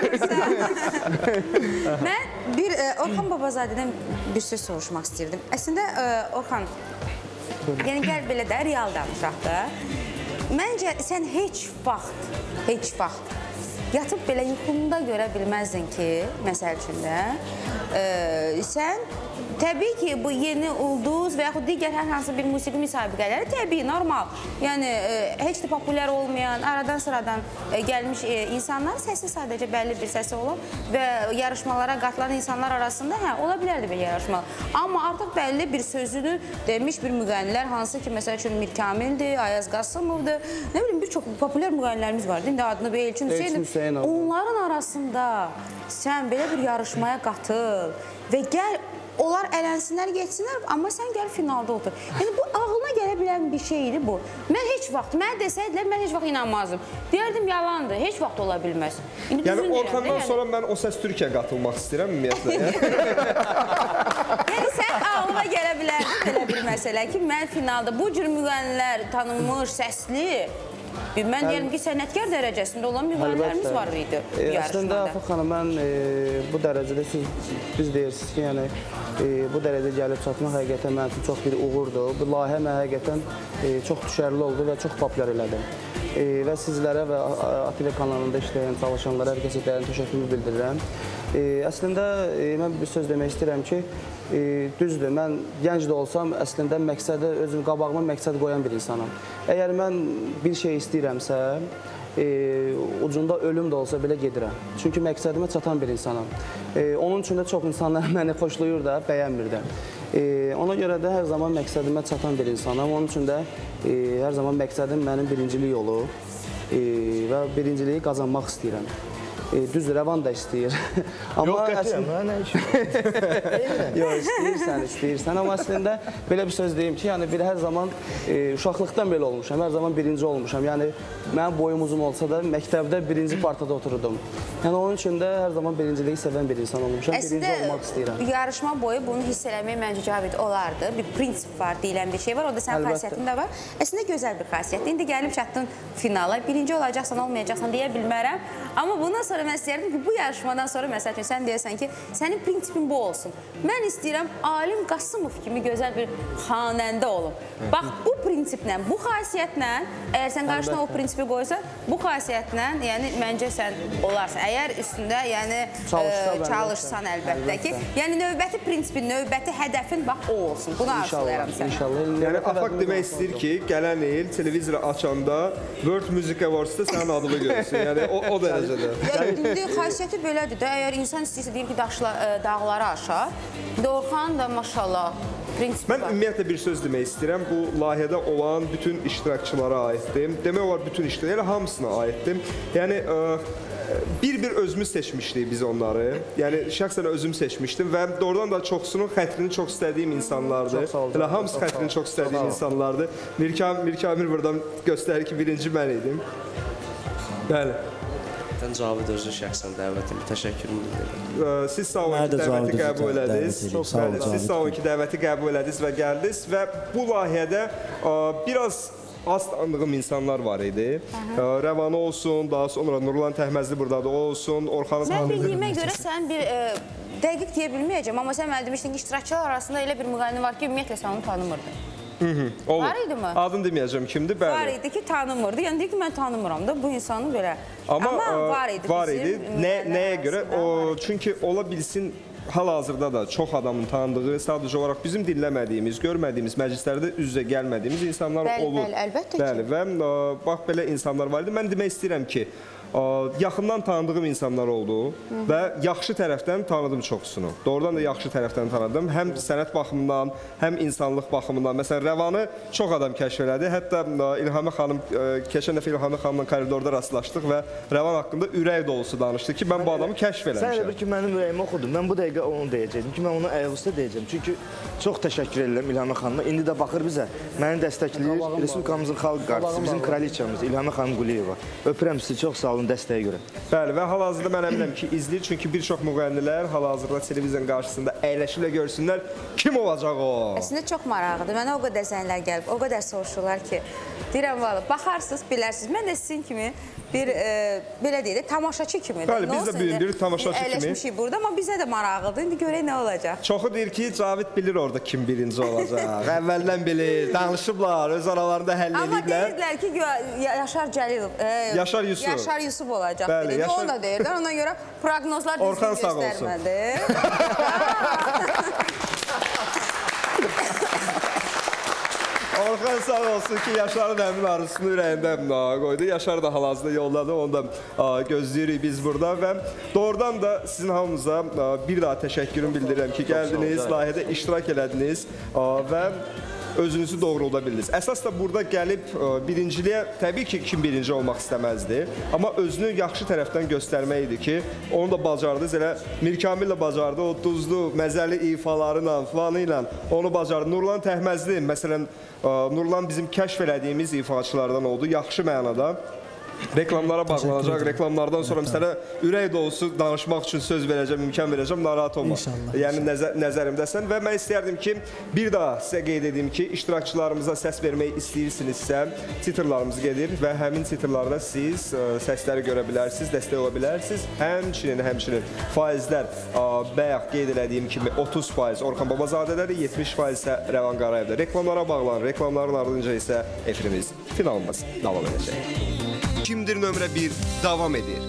Speaker 4: 6 ay.
Speaker 3: Mən Orxan Babazadədən bir söz soruşmaq istəyirdim. Əslində, Orxan, yəni gəl belə də, real danışaq da. Məncə, sən heç vaxt yatıb belə yuxunda görə bilməzdin ki, məsəl üçün də, sən təbii ki, bu yeni ulduz və yaxud digər hər hansı bir musiqi müsabiqələri təbii, normal. Yəni, heç də populyar olmayan, aradan sıradan gəlmiş insanlar səsi sadəcə bəlli bir səsi olan və yarışmalara qatılan insanlar arasında, ola bilərdi bir yarışmalar. Amma artıq bəlli bir sözünü demiş bir müğənnilər, hansı ki, məsəl üçün Mir Kamildir, Ayaz Qasımovdur, nə bilim, bir çox populyar müğənnilərimiz vardı. İndi adını Elçin Hüseyin. Onların arasında sən belə bir yarışmaya qatıl və gəl, onlar ələnsinlər, geçsinlər, amma sən gəl finalda otur. Yəni, bu ağlına gələ bilən bir şeydir bu. Mən heç vaxt, mənə desəydilər, mən heç vaxt inanmazdım. Deyərdim, yalandır, heç vaxt ola bilməz.
Speaker 2: Yəni, Orxandan sonra mən O Səs Türkiyə qatılmaq istəyirəm, ümumiyyətlə.
Speaker 3: Yəni, sən ağlıma gələ bilərdin belə bir məsələ ki, mən finalda bu cür müğənnilər tanınmış, səsli, mən deyəlim ki, sənətkar dərəcəsində olan müğənnilərimiz var idi yarışmada.
Speaker 9: Əslində, Afaq xanım, mən bu dərəcədə siz deyirsiniz ki, yəni bu dərəcədə gəlib çatmaq həqiqətən mənim üçün çox bir uğurdur. Bu layihə mənə həqiqətən çox düşərli oldu və çox populyar elədi. Və sizlərə və ATV kanalında işləyən, çalışanlara hər kəsə dərin təşəkkürümü bildirirəm. Əslində, mən bir söz demək istəyirəm ki, düzdür, mən gənc də olsam, əslində özüm qabağıma məqsəd qoyan bir insanam. Əgər mən bir şey istəyirəmsə, ucunda ölüm də olsa belə gedirəm. Çünki məqsədimə çatan bir insanam. Onun üçün də çox insanlar məni xoşlayır da, bəyənmir də. Ona görə də hər zaman məqsədimə çatan bir insanam. Onun üçün də hər zaman məqsədim mənim birincilik olub və birinciliyi qazanmaq istəyirəm. Düzdür, Rəvan da istəyir.
Speaker 4: Yox, qətiyyəm, nə işin?
Speaker 9: Yox, istəyirsən. Amma əslində belə bir söz deyim ki, yəni hər zaman uşaqlıqdan belə olmuşam, hər zaman birinci olmuşam. Yəni, mənim boyum uzun olsa da məktəbdə birinci partada otururdum. Yəni, onun üçün də hər zaman birinciliyi sevən bir insan olmuşam, birinci olmaq istəyirəm.
Speaker 3: Əslində, yarışma boyu bunu hiss eləmək məncə Cavid olardı. Bir prinsip var, deyilən bir şey var, o da sənin xasiyyətin də var. Əslində, gözəl bir xasiyyətdir. İndi gəlib çatdın finala, birinci olacaqsan, olmayacaqsan deyə bilmərəm. Amma bundan sonra mən istəyərdim ki, bu yarışmadan sonra məsəl üçün sən deyəsən ki, sənin prinsipin bu olsun. Mən istəyirəm Alim Qasımov kimi gözəl bir xanəndə olum. Bax, bu prinsiplə, bu xasiyyətlə, əgər sən qarşına o prinsipi qoysan, bu xasiyyətlə, yəni məncə sən olarsan. Əgər üstündə, yəni çalışsan əlbəttə ki, yəni növbəti prinsipin, növbəti hədəfin bax o olsun. Bunu arzulayaram sən.
Speaker 2: Yəni, Afaq demək istəyir ki, gələn il televizora açanda World Music Awards-da sənin adını görürsün. Yəni, o dərəcədə.
Speaker 3: İndi xasiyyəti belədir də, əgər insan istəyirsə deyir ki, dağları aşar, Orxan da maşallah prinsip var.
Speaker 2: Mən ümumiyyətlə bir söz demək istəyirəm, bu layihədə olan bütün iştirakçılara aiddir. Demək olar bütün iştirakçılara, hamısına aiddir. Yəni, bir-bir özümüz seçmişdik biz onları. Yəni, şəxsən özüm seçmişdim və doğrudan da çoxsunun xətrini çox istədiyim insanlardır. Elə hamısı xətrini çox istədiyim insanlardır. Mir Kamil buradan göstərir ki, birinci mən idim. Bəli.
Speaker 15: Cavid özü şəxsən dəvətimə təşəkkürümü bildirirəm.
Speaker 2: Siz sağ olun ki, dəvəti qəbul elədiniz. Siz sağ olun ki, dəvəti qəbul elədiniz və gəldiniz və bu layihədə biraz az tanıdığım insanlar var idi. Rəvanı olsun, daha sonra Nurlan Təhməzli burada da olsun, Orxanı
Speaker 3: tanıdığım. Mən bildiyimə görə sən bir dəqiq deyə bilməyəcəm, amma sən mənə demişdin ki, iştirakçılar arasında elə bir müğənni var ki, ümumiyyətlə sən onu tanımırdın.
Speaker 2: Var
Speaker 3: idi mi?
Speaker 2: Adını deməyəcəm kimdir, bəli.
Speaker 3: Var idi ki, tanımırdı. Yəni deyir ki, mən tanımıram da bu insanı belə. Amma var idi.
Speaker 2: Var idi. Nəyə görə? Çünki ola bilsin hal-hazırda da çox adamın tanıdığı, sadəcə olaraq bizim dinləmədiyimiz, görmədiyimiz, məclislərdə üz-üzə gəlmədiyimiz insanlar olur.
Speaker 3: Bəli, əlbəttə ki.
Speaker 2: Bəli, və bax belə insanlar var idi. Mən demək istəyirəm ki, yaxından tanıdığım insanlar oldu və yaxşı tərəfdən tanıdım çoxsunu. Doğrudan da yaxşı tərəfdən tanıdım. Həm sənət baxımından, həm insanlıq baxımından. Məsələn, Rəvanı çox adam kəşf elədi. Hətta İlhami xanım, keçən dəfə İlhami xanımla koridorda rastlaşdıq və Rəvan haqqında ürək dolusu danışdı ki, mən bu adamı kəşf eləmişəm.
Speaker 4: Sən elə bir ki, mənim ürəyimi oxudun. Mən bu dəqiqə onu deyəcəkdim ki, mən onu ayaqüstə deyəcəm. Çünki çox təşəkkür edirəm İlhami xanıma. İndi də baxır bizə. Məni dəstəkləyir. Respublikamızın xalq qarşısı, bizim kraliçamız İlhami xanım Quliyeva. Öpürəm sizi, çox sağ olun dəstəyə görə.
Speaker 2: Bəli, və hal-hazırda mən əminəm ki, izləyir. Çünki bir çox müğənnilər hal-hazırda televizyon qarşısında əyləşirlər, görsünlər kim olacaq o.
Speaker 3: Əslində çox maraqlıdır. Mənə o qədər zənglər gəlib, o qədər soruşurlar ki, deyirəm, valla, baxarsınız, bilərsiniz. Mən də sizin kimi bir, belə deyək, tamaşaçı kimi.
Speaker 2: Bəli, biz də bir tamaşaçı kimi.
Speaker 3: Əyləşmişik burada, amma bizə də maraqlıdır. İndi görək nə olacaq.
Speaker 2: Çoxu deyir ki, Cavid bilir orada kim birinci olacaq. Əvvəldən bilir, danışıblar, öz aralarında həll ediblər.
Speaker 3: Amma deyirlər ki, Yaşar Cəlilov, Yaşar Yusuf olacaq.
Speaker 2: Bəli,
Speaker 3: Onu da deyirlər, ona görə proqnozlar düzgün göstərmədi.
Speaker 2: Orxan sağ olsun ki, Yaşarın həmin arzusunu ürəyində qoydu. Yaşar da hal-hazırda yoldadır, onu da gözləyirik biz burada və doğrudan da sizin hamınıza bir daha təşəkkürümü bildirirəm ki, gəldiniz, layihədə iştirak elədiniz və özünüzü doğrulda bildiniz. Əsas da burada gəlib birinciliyə təbii ki, kim birinci olmaq istəməzdi, amma özünü yaxşı tərəfdən göstərmək idi ki, onu da bacardınız, elə Mirkamil də bacardı, o duzlu, məzəli ifalarıyla, falanı ilə onu bacardı. Nurlan Təhməzli, məsələn, Nurlan bizim kəşf elədiyimiz ifaçılardan oldu, yaxşı mənada. Reklamlara bağlanacaq, reklamlardan sonra məsələ ürək dolusu danışmaq üçün söz verəcəm, imkan verəcəm, narahat olma. Yəni nəzərimdəsən və mən istəyərdim ki, bir daha sizə qeyd edeyim ki, iştirakçılarımıza səs vermək istəyirsinizsə, titrlarımız gedir və həmin titrlarda siz səsləri görə bilərsiniz, dəstək ola bilərsiniz. Həmçinin faizlər bayaq qeyd elədiyim kimi 30% Orxan Babazadələri, 70% isə Rəvan Qarayevdir. Reklamlara bağlanır, reklamların ardınca isə efirimiz finalımız davam edəcək.
Speaker 1: Kimdir nömrə 1 davam edir.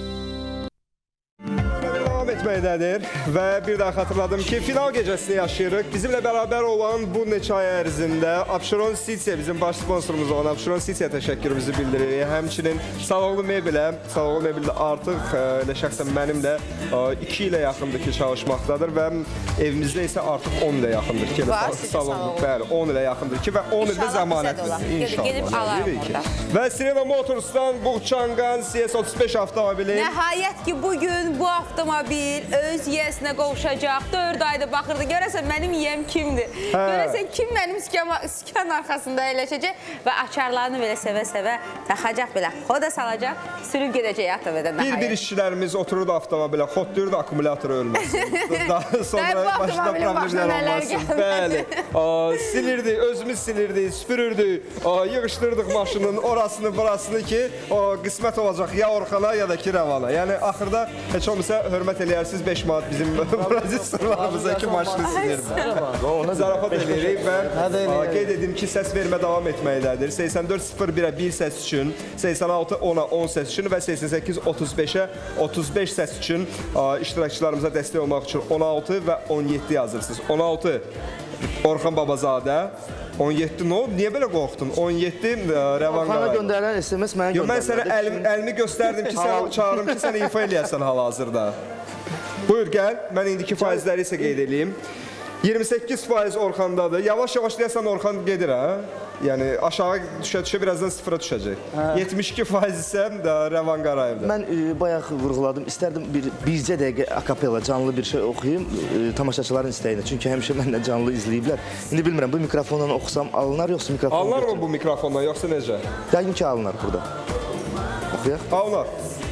Speaker 2: Davam etməkdədir və bir daha xatırladım ki, final gecəsini yaşayırıq. Bizimlə bərabər olan bu neçə ay ərzində Abşeron City, bizim baş sponsorumuz olan Abşeron City'yə təşəkkürümüzü bildiririk. Həmçinin Salonlu Mebilə, Salonlu Mebildə artıq elə şəxsən mənimlə 2 ilə yaxındır ki, çalışmaqdadır və evimizdə isə artıq 10 ilə yaxındır ki, bəli, 10 ilə yaxındır ki və 10 ildə zəmanətdir. İnşallah. Və Sirena Motors'dan Buğçanqan CS35 avtomobili.
Speaker 3: Nəhayət ki, bugün bu avtomobil öz yiyəsinə qovuşacaq. 4 ayda baxırdı. Görəsən, mənim yiyəm kimdir? Görəsən, kim mənim sükan arxasında əyləşəcək və açarlarını belə sevə-sevə taxacaq belə. Xoda salacaq, sürüb gedəcək ATV-dən nəhayət.
Speaker 2: Bir işçilərimiz otururdu avtomobilə, xod deyirdi, akkumulatoru ölməsin. Daha sonra başına problemlər olmasın. Bəli, silirdi, özümüz silirdi, süpürürdü, yığışdırdıq maşının orasını, burasını ki, qismət olacaq ya Orxana, ya da ki Rəvana. Yəni, axırda heç olmasa hörmət eləyərsiniz 5 manat bizim prodüserlarımıza ki, maşını sinirdi. Zarafat edirik və qeyd edim ki, səs vermə davam etməkdədir. 84-01-ə 1 səs üçün, 86-10-a 10 səs üçün və 88-35-ə 35 səs üçün iştirakçılarımıza dəstək olmaq üçün 16 və 17 yazırsınız. 16 Orxan Babazadə, 17 nə oldu? Niyə belə qorxdun? 17 Rəvan Qarayev.
Speaker 4: Orxana göndərilən SMS mənə göndərilən.
Speaker 2: Mən sənə əlimi göstərdim ki, çağırım ki, səni ifa eləyəsən hal-hazırda. Buyur, gəl. Mən indiki faizləri isə qeyd edeyim. 28% Orxandadır. Yavaş-yavaş deyəsən Orxan gedir, hə? Yəni aşağı düşə-düşə birazdan sıfıra düşəcək. 72% isə Rəvan Qarayevdir.
Speaker 4: Mən bayaq vurğuladım. İstərdim bircə dəqiqə akapella, canlı bir şey oxuyum tamaşaçıların istəyinə. Çünki həmişə mənlə canlı izləyiblər. İndi bilmirəm, bu mikrofonla oxusam alınır, yoxsa mikrofon
Speaker 2: alınır mı bu mikrofonla, yoxsa necə?
Speaker 4: Yəqin ki, alınır burada. Oxuyaq.
Speaker 2: Alınır.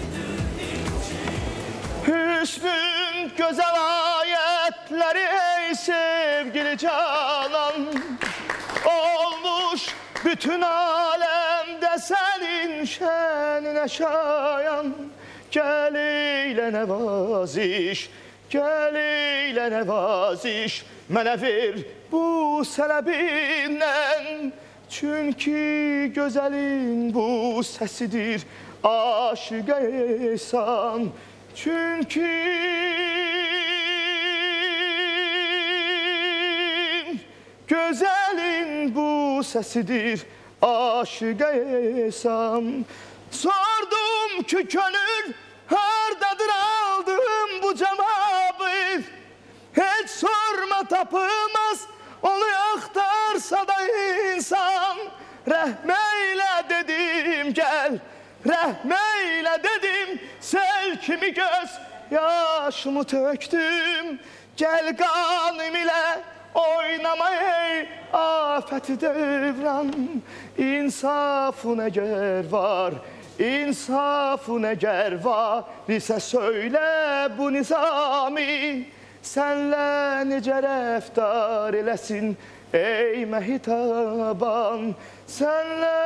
Speaker 4: Hüsnün gözəl ayətləri ey sevgili canan, olmuş bütün aləmdə sənin şəninə şayan. Gəl eylə nəvaziş, gəl eylə nəvaziş, mənə ver bu sələbindən. Çünki gözəlin bu səsidir, aşiqə ehsan. Çünki Gözəlin bu səsidir aşiqəyəsam. Sordum ki könül hardadır aldım bu cevabı. Hiç sorma tapılmaz onu aktarsa da insan. Rəhməyle dedim gel, rəhməyle dedim sel kimi göz yaşımı töktüm. Gel kanım ile oynama ey afeti devran. İnsafın eğer var, insafın eğer var ise söyle bu nizami. Senle nece rəftar eləsin ey məhitaban. Senle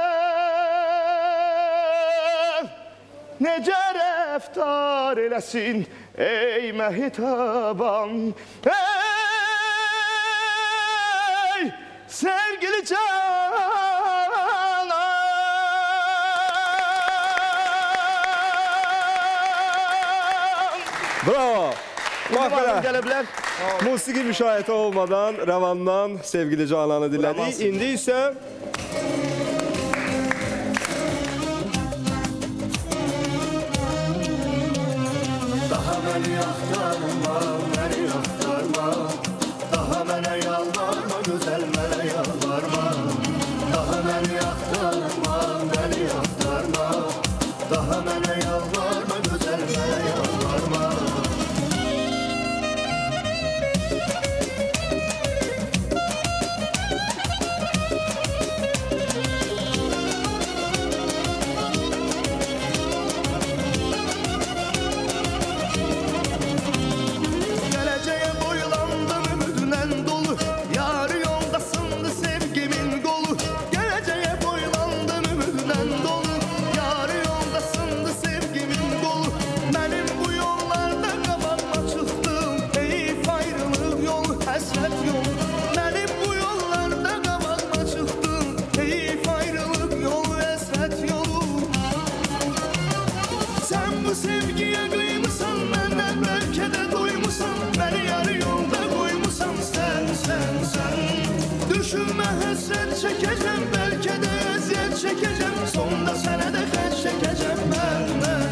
Speaker 4: nece rəftar eləsin ey məhitaban. Ey sevgili canan.
Speaker 2: Bravo.
Speaker 4: Bakalım gelebilir.
Speaker 2: Musiki müşahidə olmadan Rəvandan sevgili Cananı dinlədik. İndi isə
Speaker 14: Daha beni aktarma, beni aktarma. Daha bana yalvarma, güzel bana yalvarma. Daha beni aktarma, beni aktarma. Daha bana yalvarma, güzel bana yalvarma.
Speaker 4: Geleceğe boylandım ümidle dolu. Yarı yoldasındı sevgimin kolu. Geleceğe boylandım ümidle dolu. Yarı yoldasındı sevgimin kolu. Benim bu yollarda kabağıma çıktım. Eyüp ayrılık yolu, hasret yolu. Benim bu yollarda kabağıma çıktım. Eyüp ayrılık yolu, hasret yolu. Sen bu sevgiye kıymışsan, benden belki de doymusan. Beni yarı yolda koymusan sen. Düşünme hasret çekeceğim, belki de eziyet çekeceğim. Sonunda sana da kaç çekeceğim ben.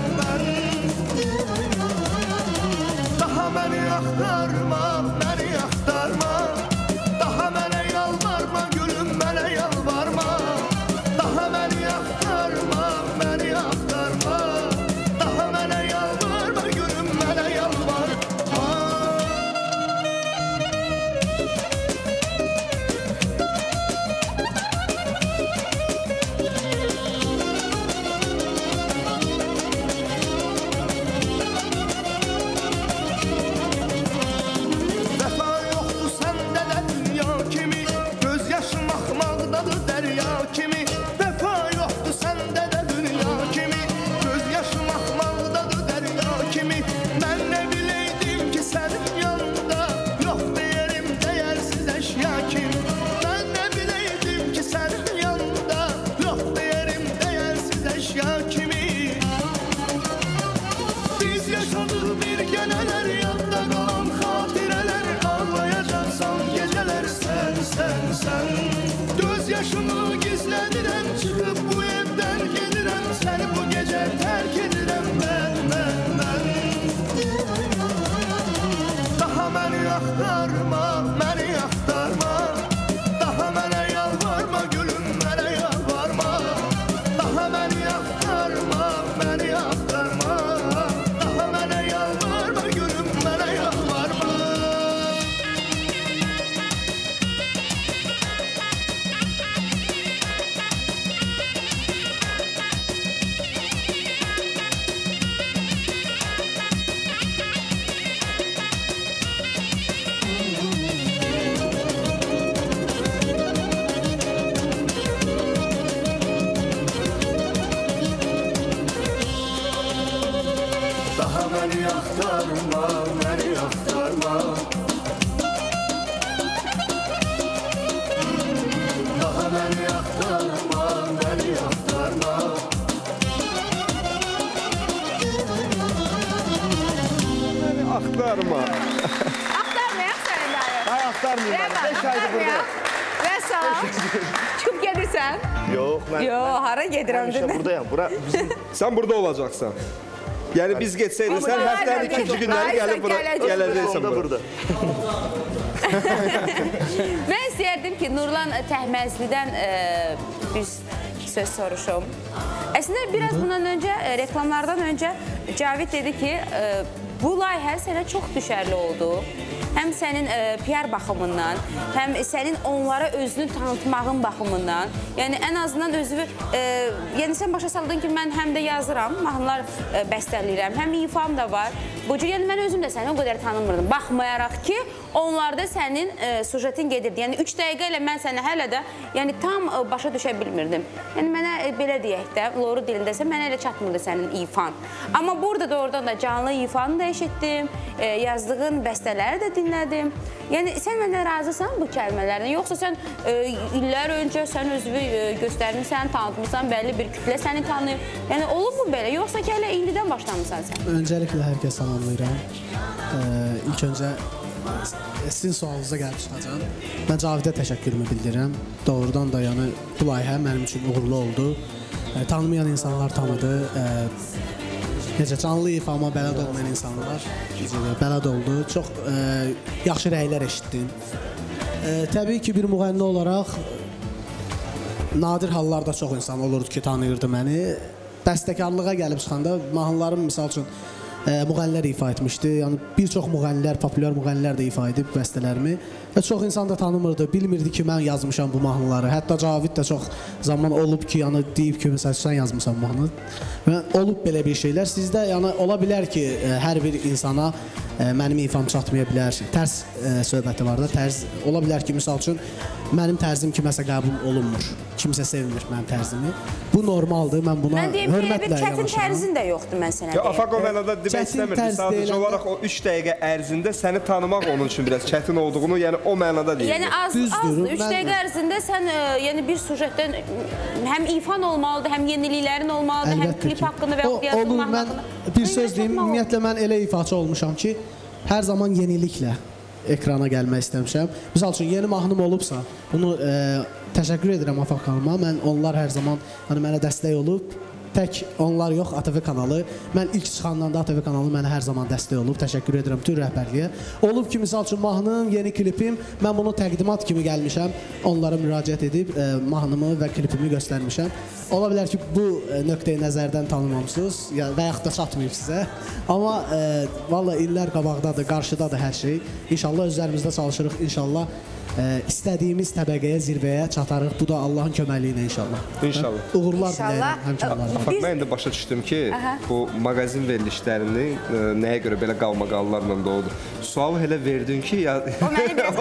Speaker 4: Daha beni aktarma, beni aktarma. Daha bana yalvarma, gülüm bana yalvarma. Daha beni aktarma, beni aktarma. Daha bana yalvarma, gülüm bana yalvarma. Vefa yoktu sende de dünya kimi. Gözyaşım akmaktadır derya kimi. Vefa yoktu sende de dünya kimi. Gözyaşım akmaktadır derya kimi. Ben ne bileydim ki senin yanında yok değerim değersiz eşya kim. Ben ne bileydim ki senin yanında yok değerim değersiz eşya kimi. Biz yaşadık bir geneler yanında kalan hatireler. Ağlayacaksan geceler sen. Gözyaşımı gizledirem, çıkıp bu evden gidirem. Seni bu gece terk edirem ben. Daha beni aktarma, beni aktarma. Daha bana yalvarma, gülüm bana yalvarma. Daha beni aktarma, beni aktarma. Daha bana yalvarma, gülüm bana yalvarma. Daha beni aktarma, beni aktarma. Daha beni aktarma, beni aktarma.
Speaker 2: Beni aktarma.
Speaker 3: Aktarmayak səni dayı.
Speaker 4: Ay aktarmayayım ben. 5 aydır buradayım.
Speaker 3: gedirsən? Çıxıb gedirsən?
Speaker 4: Yox, mən
Speaker 3: hara gedirəm
Speaker 4: həmişə
Speaker 3: dedim.
Speaker 4: buradayam.
Speaker 2: Sən burada olacaqsan. Yəni biz getsəydik, sən həftənin ikinci günləri gəlib gələcəksən burada.
Speaker 3: Mən istəyərdim ki, Nurlan Təhməzlidən bir söz soruşum. Əslində, biraz bundan öncə, reklamlardan öncə Cavid dedi ki, bu layihə sənə çox düşərli oldu. Həm sənin PR baxımından, həm sənin onlara özünü tanıtmağın baxımından. Yəni, ən azından özünü, yəni sən başa saldın ki, mən həm də yazıram, mahnılar bəstələyirəm, həm ifam da var. Bu cür, yəni mən özüm də səni o qədər tanımırdım. Baxmayaraq ki, onlarda sənin sujetin gedirdi. Yəni, 3 dəqiqə ilə mən səni hələ də tam başa düşə bilmirdim. Yəni, mənə belə deyək də, loru dilindəsə, mənə elə çatmırdı sənin ifan. Amma burada da oradan da canlı ifanı da eşitdim, yazdığın bəstələri də dinlədim. Yəni, sən məndən razısan bu kəlmələrlə? Yoxsa sən illər öncə sən özünü göstərmişsən, tanıtmışsan, bəlli bir kütlə səni tanıyıb. Yəni, olub mu belə? Yoxsa ki, hələ indidən başlamısan sən?
Speaker 17: Öncəliklə hər kəs salamlayıram. İlk öncə sizin sualınıza gəlib çıxacağım. Mən Cavidə təşəkkürümü bildirirəm. Doğrudan da yəni bu layihə mənim üçün uğurlu oldu. Tanımayan insanlar tanıdı. Necə canlı ifama bələd olmayan insanlar bələd oldu. Çox yaxşı rəylər eşitdim. Təbii ki, bir müğənni olaraq nadir hallarda çox insan olurdu ki, tanıyırdı məni. Bəstəkarlığa gəlib çıxanda mahnılarım misal üçün müğənnilər ifa etmişdi. Yəni bir çox müğənnilər, populyar müğənnilər də ifa edib bəstələrimi və çox insan da tanımırdı, bilmirdi ki, mən yazmışam bu mahnıları. Hətta Cavid də çox zaman olub ki, yəni deyib ki, məsələn sən yazmısan mahnı. Və olub belə bir şeylər. Sizdə yəni ola bilər ki, hər bir insana mənim ifam çatmaya bilər. Tərs söhbəti var da, tərz ola bilər ki, misal üçün mənim tərzim kiməsə qəbul olunmur. Kimsə sevmir mənim tərzimi. Bu normaldır. Mən buna hörmətlə yanaşıram.
Speaker 3: Çətin tərzin də yoxdur mən sənə deyim.
Speaker 2: Afaq o mənada demək istəmirdi. Sadəcə olaraq o 3 dəqiqə ərzində səni tanımaq onun üçün biraz çətin olduğunu, yəni o mənada deyir.
Speaker 3: Yəni az 3 dəqiqə ərzində sən yəni bir sujetdən həm ifan olmalıdır, həm yeniliklərin olmalıdır, həm klip haqqında və yaxud yazılma haqqında.
Speaker 17: Bir söz deyim, ümumiyyətlə mən elə ifaçı olmuşam ki, hər zaman yeniliklə ekrana gəlmək istəmişəm. Misal üçün, yeni mahnım olubsa, bunu təşəkkür edirəm Afaq xanıma. Mən onlar hər zaman mənə dəstək olub. Tək onlar yox, ATV kanalı. Mən ilk çıxandan da ATV kanalı mənə hər zaman dəstək olub. Təşəkkür edirəm bütün rəhbərliyə. Olub ki, misal üçün, mahnım, yeni klipim, mən bunu təqdimat kimi gəlmişəm. Onlara müraciət edib mahnımı və klipimi göstərmişəm. Ola bilər ki, bu nöqteyi nəzərdən tanımamısınız və yaxud da çatmayıb sizə. Amma valla illər qabaqdadır, qarşıdadır hər şey. İnşallah özlərimizdə çalışırıq, inşallah istədiyimiz təbəqəyə, zirvəyə çatarıq. Bu da Allahın köməliyi ilə inşallah.
Speaker 2: İnşallah.
Speaker 17: Uğurlar diləyirəm həmkarlarıma.
Speaker 2: Afaq, mən indi başa düşdüm ki, bu mağazin verilişlərini nəyə görə belə qalmaqallarla doğdu. Sualı elə verdin ki,
Speaker 3: o məni biraz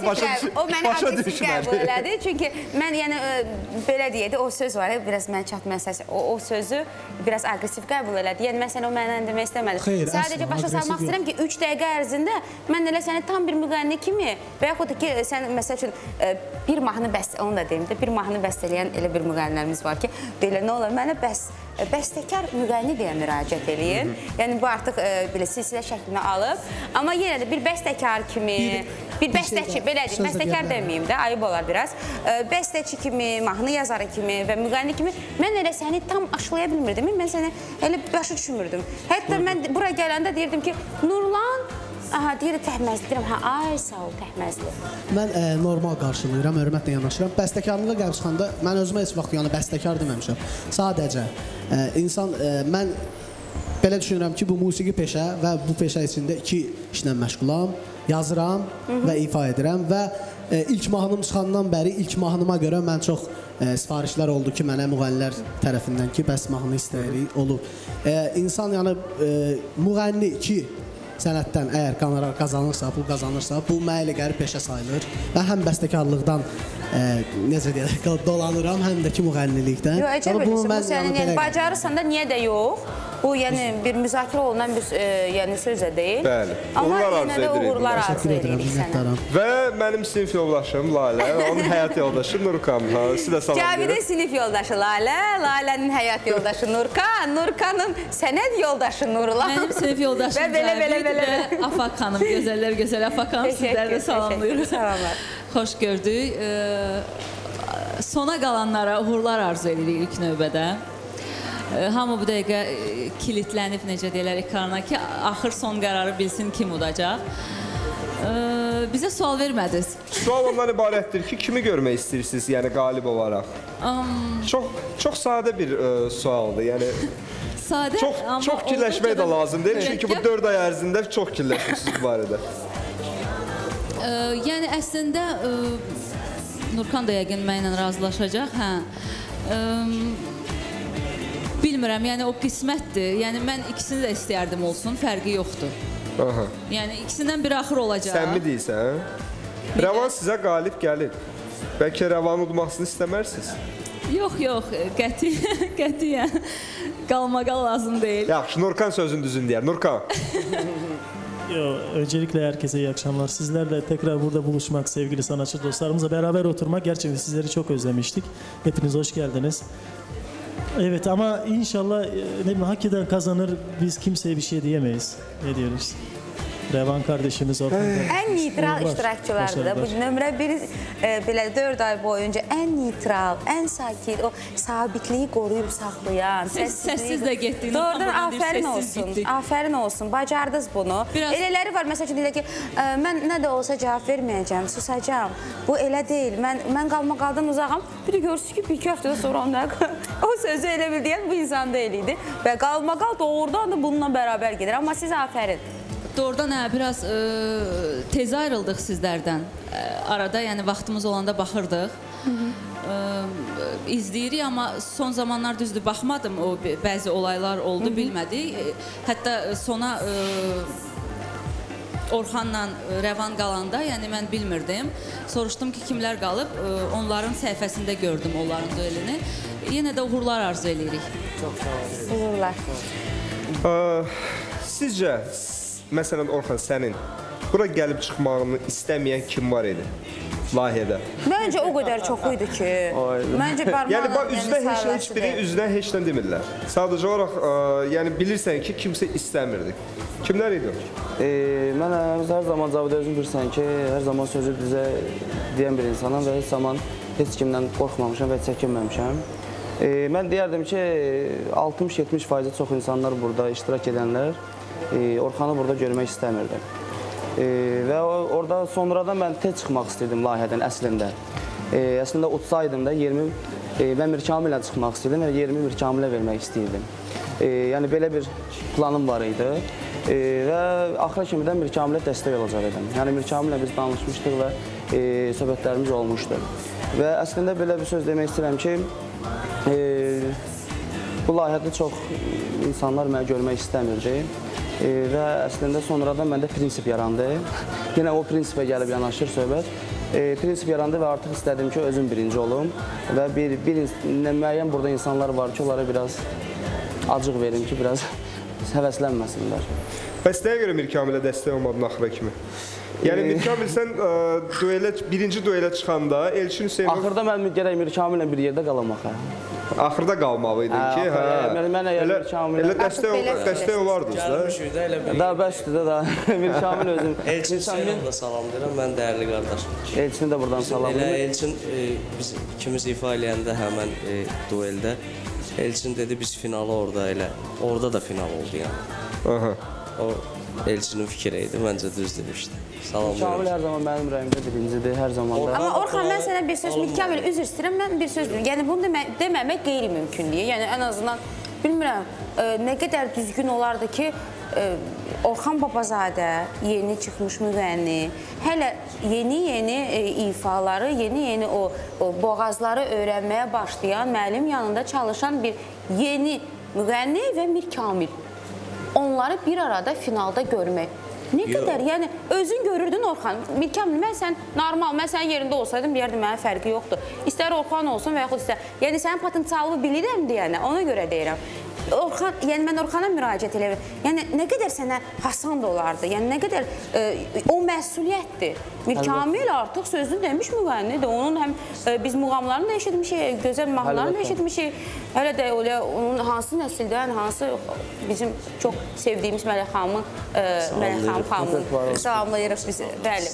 Speaker 3: agresif qəbul elədi. Çünki mən yəni belə deyədi, o söz var, biraz mən çatmayan səs, o sözü biraz agresif qəbul elədi. Yəni mən səni o mənən demək istəmədim. Sadəcə başa salmaq istəyirəm ki, 3 dəqiqə ərzində mən elə səni tam bir müğənni kimi və yaxud da ki, sən məsəl üçün bir mahnı onu da deyim də, bir mahnı bəstələyən elə bir müğənnilərimiz var ki, belə nə olur, mənə bəstəkar müğənni deyə müraciət eləyin. Yəni bu artıq belə silsilə şəklini alıb. Amma yenə də bir bəstəkar kimi, bir bəstəçi, belə deyim, bəstəkar deməyim də, ayıb olar biraz. Bəstəçi kimi, mahnı yazarı kimi və müğənni kimi mən elə səni tam aşılaya bilmirdim. Mən səni elə başa düşmürdüm. Hətta mən bura gələndə deyirdim ki, Nurlan, aha, deyir Təhməzli, deyirəm, ay sağ ol Təhməzli.
Speaker 17: Mən normal qarşılayıram, hörmətlə yanaşıram. Bəstəkarlığa gəlib çıxanda mən özümə heç vaxt yəni bəstəkar deməmişəm. Sadəcə insan, mən belə düşünürəm ki, bu musiqi peşə və bu peşə içində 2 işlə məşğulam. Yazıram və ifa edirəm və ilk mahnım çıxandan bəri ilk mahnıma görə mən çox sifarişlər oldu ki, mənə müğənnilər tərəfindən ki, bəs mahnı istəyirik, olub. İnsan yəni müğənni 2 sənətdən əgər qonorar qazanırsa, pul qazanırsa, bu mənə elə qərib peşə sayılır. Və həm bəstəkarlıqdan necə deyək, dolanıram, həm də ki müğənnilikdən.
Speaker 3: Yox, əcəb edirsən, bu sənin yəni bacarırsan da niyə də yox? Bu yəni bir müzakirə olunan bir yəni söz də deyil.
Speaker 2: Bəli.
Speaker 3: Amma yenə də uğurlar arzu edirik sənə.
Speaker 2: Və mənim sinif yoldaşım Lalə, onun həyat yoldaşı Nurkan. Siz də salamlayıram.
Speaker 3: Cavidin sinif yoldaşı Lalə, Lalənin həyat yoldaşı Nurkan, Nurkanın sənət yoldaşı Nurlan.
Speaker 8: Mənim sinif yoldaşım Cavid və Afaq xanım, gözəllər gözəl Afaq xanım, sizləri də salamlayırım.
Speaker 18: xoş gördük. Sona qalanlara uğurlar arzu edirik ilk növbədə. Hamı bu dəqiqə kilitlənib, necə deyirlər, ekrana ki, axır son qərarı bilsin kim udacaq. Bizə sual vermədiniz.
Speaker 2: Sual ondan ibarətdir ki, kimi görmək istəyirsiniz, yəni qalib olaraq? Çox sadə bir sualdır, yəni
Speaker 18: sadə,
Speaker 2: çox fikirləşmək də lazım deyil, çünki bu 4 ay ərzində çox fikirləşirsiniz bu barədə.
Speaker 18: Yəni əslində Nurkan da yəqin mənlə razılaşacaq. Bilmirəm, yəni o qismətdir. Yəni mən ikisini də istəyərdim olsun, fərqi yoxdur. Yəni ikisindən biri axır olacaq.
Speaker 2: Sən mi deyirsən? Rəvan sizə qalib gəlib. Bəlkə Rəvanı udmasını istəmərsiniz?
Speaker 18: Yox, qətiyyən. Qalmaqa lazım deyil.
Speaker 2: Yaxşı, Nurkan sözün düzün deyər. Nurkan.
Speaker 19: Öncelikle herkese iyi akşamlar. Sizlerle tekrar burada buluşmak, sevgili sanatçı dostlarımızla beraber oturmak, gerçekten sizleri çok özlemiştik. Hepiniz hoş geldiniz. Evet ama inşallah hak eden kazanır. Biz kimseye bir şey diyemeyiz. Ne diyoruz? Rəvan kardeşimiz orada.
Speaker 3: Ən neytral iştirakçılardır da. Bu nömrə 1 belə 4 ay boyunca ən neytral, ən sakit, o sabitliyi qoruyub saxlayan,
Speaker 18: səssiz də getdiyini.
Speaker 3: Doğrudan afərin olsun. Afərin olsun. Bacardınız bunu. Elələri var, məsəl üçün deyirlər ki, mən nə də olsa cavab verməyəcəm, susacağam. Bu elə deyil. Mən qaldan uzağam. Bir də görürsünüz ki, 1-2 həftədən sonra o sözü elə bil deyən bu insan deyil idi. Və qalmaqal doğrudan da bununla bərabər gedir. Amma siz afərin.
Speaker 18: Doğrudan biraz tez ayrıldıq sizlərdən. Arada, yəni vaxtımız olanda baxırdıq. İzləyirik, amma son zamanlar düzdür, baxmadım. O bəzi olaylar oldu, bilmədik. Hətta sona Orxanla Rəvan qalanda, yəni mən bilmirdim. Soruşdum ki, kimlər qalıb, onların səhifəsində gördüm onların duelini. Yenə də uğurlar arzu edirik.
Speaker 3: Çox sağ olun. Uğurlar.
Speaker 2: Sizcə, məsələn, Orxan, sənin bura gəlib çıxmağını istəməyən kim var idi layihədə?
Speaker 3: Məncə o qədər çox idi ki, məncə barmaqla
Speaker 2: yəni heç biri üzünə heç nə demirlər. Sadəcə olaraq yəni bilirsən ki, kimsə istəmirdi. Kimlər idi?
Speaker 9: Mən hər zaman Cavid özüm bilirsən ki, hər zaman sözü bizə deyən bir insanam və heç zaman heç kimdən qorxmamışam və çəkinməmişəm. Mən deyərdim ki, 60-70% çox insanlar burada iştirak edənlər Orxanı burada görmək istəmirdim. Və orada sonradan mən tez çıxmaq istəyirdim layihədən əslində. Əslində utsaydım da yerimi mən Mirkamilə çıxmaq istəyirdim və yerimi Mirkamilə vermək istəyirdim. Yəni belə bir planım var idi və axıra kimi də Mirkamilə dəstək olacaq idim. Yəni Mirkamilə biz danışmışdıq və söhbətlərimiz olmuşdu. Və əslində belə bir söz demək istəyirəm ki, bu layihədə çox insanlar mənə görmək istəmirdi. Və əslində sonradan məndə prinsip yarandı. Yenə o prinsipə gəlib yanaşır söhbət. Prinsip yarandı və artıq istədim ki, özüm birinci olum. Və müəyyən burada insanlar var ki, onlara biraz acıq verim ki, biraz həvəslənməsinlər.
Speaker 2: Bəs nəyə görə Mirkamilə dəstək olmadın axıra kimi? Yəni Mirkamil sən birinci duelə çıxanda Elçin Hüseynov...
Speaker 9: Axırda mən gərək Mirkamillə bir yerdə qalamaq.
Speaker 2: Axırda qalmalıydın ki, elə dəstək olardınız da.
Speaker 9: Daha bəsdir də, Mirkamil özüm.
Speaker 15: Elçin Hüseynov da salamlayıram, mən dəyərli qardaşım.
Speaker 9: Elçini də buradan salamlayıram.
Speaker 15: Elə Elçin biz ikimiz ifa eləyəndə həmən dueldə Elçin dedi biz finalı orada da final oldu yəni. O Elçinin fikri idi, məncə düz demişdi.
Speaker 9: Kamil hər zaman mənim ürəyimdə birincidir, hər zaman da.
Speaker 3: Amma Orxan, mən sənə bir söz, Kamil, üzr istəyirəm, mən bir söz deyim. Yəni bunu deməmək qeyri-mümkündür. Yəni ən azından, bilmirəm, nə qədər düzgün olardı ki, Orxan Babazadə, yeni çıxmış müğənni, hələ yeni ifaları, yeni o boğazları öyrənməyə başlayan, müəllim yanında çalışan bir yeni müğənni və Mir Kamil. Onları bir arada finalda görmək. Nə qədər, yəni özün görürdün Orxan. Mir Kamil, mən sənin yerində olsaydım, deyərdim, mənə fərqi yoxdur. İstər Orxan olsun və yaxud istər. Yəni sənin potensialını bilirəm deyənə, ona görə deyirəm. Orxan, yəni mən Orxana müraciət elədim. Yəni nə qədər sənə hasan da olardı. Yəni nə qədər o məsuliyyətdir. Mir Kamil artıq sözünü demiş müğənnidir. Onun həm biz muğamlarını da eşitmişik, gözəl mahnılarını da eşitmişik. Hələ də onun hansı nəsildən, hansı bizim çox sevdiyimiz Mələk xanımın salamlayırıq biz. Bəli.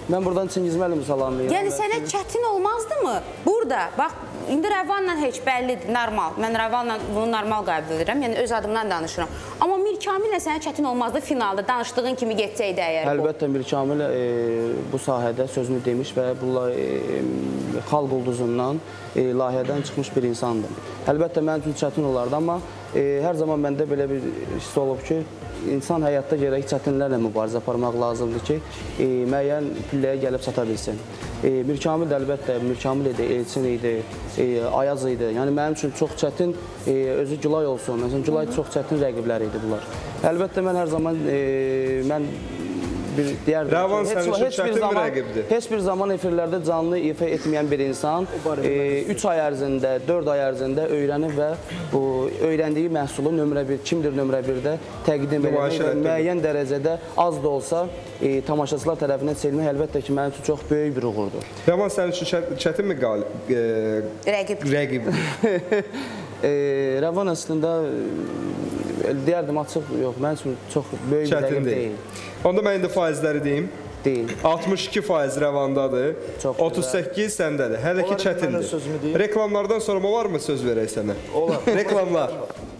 Speaker 9: Mən buradan Çingiz müəllimi salamlayıram.
Speaker 3: Yəni sənə çətin olmazdımı? Burada, bax, indi Rəvanla heç bəllidir, normal. Mən Rəvanla bunu normal qəbul edirəm, yəni öz adımdan danışıram. Amma Mir Kamillə sənə çətin olmazdı finalda, danışdığın kimi getsəydi əgər bu.
Speaker 9: Əlbəttə, Mir Kamil bu sahədə sözünü demiş və bunlar xalq ulduzundan, layihədən çıxmış bir insandır. Əlbəttə, mənim üçün çətin olardı, amma hər zaman məndə belə bir hiss olub ki, insan həyatda gərək çətinlərlə mübarizə aparmaq lazımdır ki, müəyyən pilləyə gəlib çata bilsin. Mir Kamil də əlbəttə, Mir Kamil idi, Elçin idi, Ayaz idi. Yəni mənim üçün çox çətin, özü Gülay olsun, məsələn, Gülay çox çətin rəqiblər idi bunlar. Əlbəttə, mən hər zaman,
Speaker 2: Rəvan sənin üçün çətin bir rəqibdir.
Speaker 9: Heç bir zaman efirlərdə canlı ifa etməyən bir insan 3 ay ərzində, 4 ay ərzində öyrənib və bu öyrəndiyi məhsulu nömrə 1, kimdir nömrə 1-də təqdim etmək və müəyyən dərəcədə az da olsa tamaşaçılar tərəfindən seçilmək əlbəttə ki, mənim üçün çox böyük bir uğurdur.
Speaker 2: Rəvan sənin üçün çətinmi rəqibdir?
Speaker 9: Rəvan əslində deyərdim açıq, yox, mənim üçün çox böyük bir rəqib deyil.
Speaker 2: Onda mən indi faizləri deyim.
Speaker 9: Deyil.
Speaker 2: 62% Rəvandadır, 38 səndədir. Hələ ki çətindir. Reklamlardan sonra var mı söz verək sənə?
Speaker 4: Olar.
Speaker 2: Reklamlar.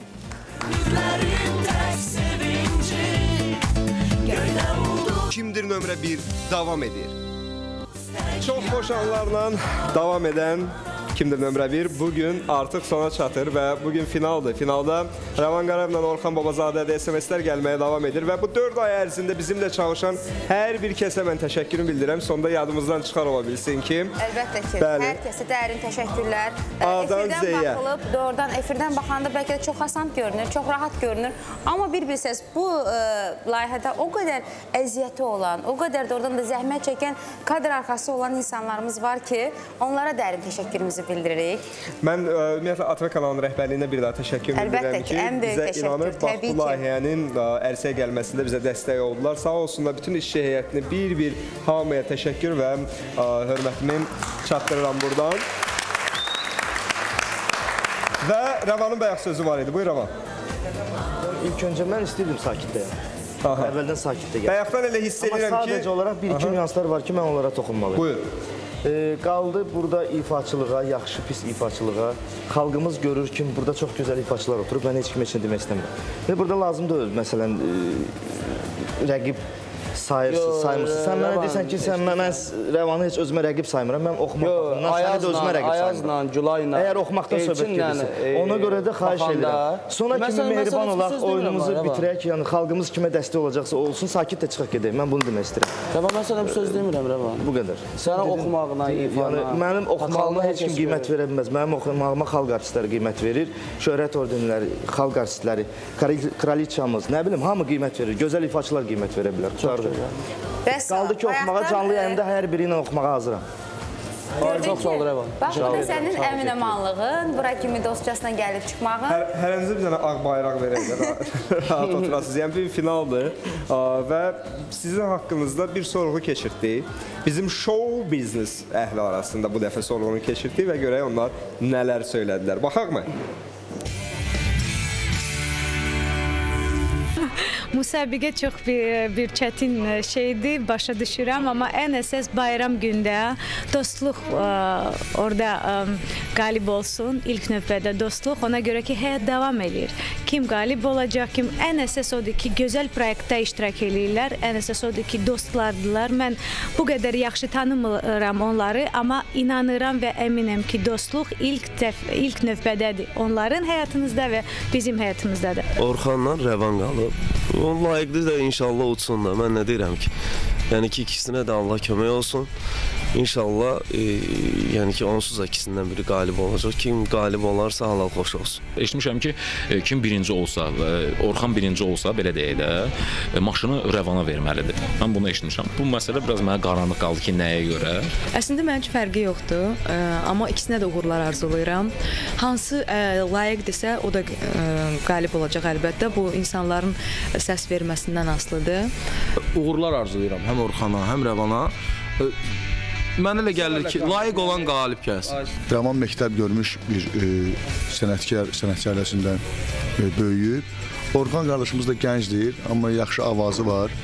Speaker 2: Kimdir nömrə 1 davam edir. Çox xoş anlarla davam edən Kimdir nömrə 1 bugün artıq sona çatır və bugün finaldır. Finalda Rəvan Qarayevlə Orxan Babazadədə SMS-lər gəlməyə davam edir və bu 4 ay ərzində bizimlə çalışan hər bir kəsə mən təşəkkürümü bildirəm. Sonda yadımızdan çıxar ola bilsin ki.
Speaker 3: Əlbəttə ki, hər kəsə dərin təşəkkürlər. Efirdən baxılıb, doğrudan efirdən baxanda bəlkə də çox asan görünür, çox rahat görünür. Amma bir bilsəz, bu layihədə o qədər əziyyəti olan, o qədər də oradan da zəhmət çəkən kadr arxası olan insanlarımız var ki, onlara dərin təşəkkürümüzü bildiririk.
Speaker 2: Mən ümumiyyətlə ATV kanalının rəhbərliyinə bir daha təşəkkür edirəm ki, bizə inanıb bax bu layihənin ərsəyə gəlməsində bizə dəstək oldular. Sağ olsunlar, bütün işçi heyətini bir-bir hamıya təşəkkür və hörmətimi çatdırıram buradan. Və Rəvanın bayaq sözü var idi. Buyur Rəvan.
Speaker 4: İlk öncə mən istəyirdim sakitdəyəm. Əvvəldən sakitdə gəldim.
Speaker 2: Bayaqdan elə hiss edirəm ki...
Speaker 4: Amma sadəcə olaraq bir-iki nüanslar var ki, mən onlara toxunmalıyım.
Speaker 2: Buyur.
Speaker 4: Qaldı burada ifaçılığa, yaxşı, pis ifaçılığa. Xalqımız görür ki, burada çox gözəl ifaçılar oturub, mən heç kimə için demək istəmirəm. Və burada lazımdır, məsələn, rəqib sayırsız, saymırsız. Sən mənə deyirsən ki, mən Rəvanı heç özümə rəqib saymıram, mən oxumaq baxımından səni də özümə rəqib saymıram.
Speaker 9: Ayazla, Gülayla,
Speaker 4: əgər oxumaqdan söhbət gedirsə, ona görə də xahiş edirəm. Sonra kimi mehriban olaq, oyunumuzu bitirək, yəni xalqımız kimə dəstək olacaqsa olsun, sakit də çıxaq gedək, mən bunu demək istəyirəm.
Speaker 9: Rəvan, mən sənə bir söz demirəm, Rəvan.
Speaker 4: Bu qədər.
Speaker 9: Sənə oxumağına, ifana...
Speaker 4: Mənim oxumağıma heç kim qiymət verə bilməz. Mənim oxumağıma xalq artistləri qiymət verir, şöhrət ordenləri, xalq artistləri, kraliçamız, nə bilim, hamı qiymət verir, gözəl ifaçılar qiymət verə bilər. Qaldı ki, oxumağa, canlı yayında hər biri ilə oxumağa hazıram.
Speaker 3: Gördün ki, bax, bu da sənin əminəmanlığın, bura kimi dostcasına gəlib çıxmağın.
Speaker 2: Hərənizə bir dənə ağ bayraq verək, rahat oturasınız. Yəni, bir finaldır və sizin haqqınızda bir sorğu keçirdik. Bizim show biznes əhli arasında bu dəfə sorğunu keçirdik və görək onlar nələr söylədilər. Baxaq mı?
Speaker 20: Müsabiqə çox bir çətin şeydir, başa düşürəm, amma ən əsas bayram gündə dostluq orada qalib olsun, ilk növbədə dostluq, ona görə ki, həyat davam edir. Kim qalib olacaq, kim ən əsas odur ki, gözəl proyektdə iştirak edirlər, ən əsas odur ki, dostlardılar. Mən bu qədər yaxşı tanımıram onları, amma inanıram və əminəm ki, dostluq ilk növbədədir. Onların həyatımızda və bizim həyatımızda da.
Speaker 21: Orxanla Rəvan qalıb. Onun layiqdir də inşallah uçsun da. Mən nə deyirəm ki, yəni ki, ikisinə də Allah kömək olsun. İnşallah, yəni ki, onsuz da ikisindən biri qalib olacaq. Kim qalib olarsa halal xoş olsun.
Speaker 10: Eşitmişəm ki, kim birinci olsa, Orxan birinci olsa, belə deyək də, maşını Rəvana verməlidir. Mən bunu eşitmişəm. Bu məsələ biraz mənə qaranlıq qaldı ki, nəyə görə?
Speaker 8: Əslində mənim üçün fərqi yoxdur, amma ikisinə də uğurlar arzulayıram. Hansı layiqdirsə, o da qalib olacaq əlbəttə. Bu insanların səs verməsindən asılıdır.
Speaker 22: Uğurlar arzulayıram həm Orxana, həm Rəvana. Mənə elə gəlir ki, layiq olan qalib gəlsin.
Speaker 23: Rəvan məktəb görmüş bir sənətkar ailəsindən böyüyüb. Orxan qardaşımız da gəncdir, amma yaxşı avazı var.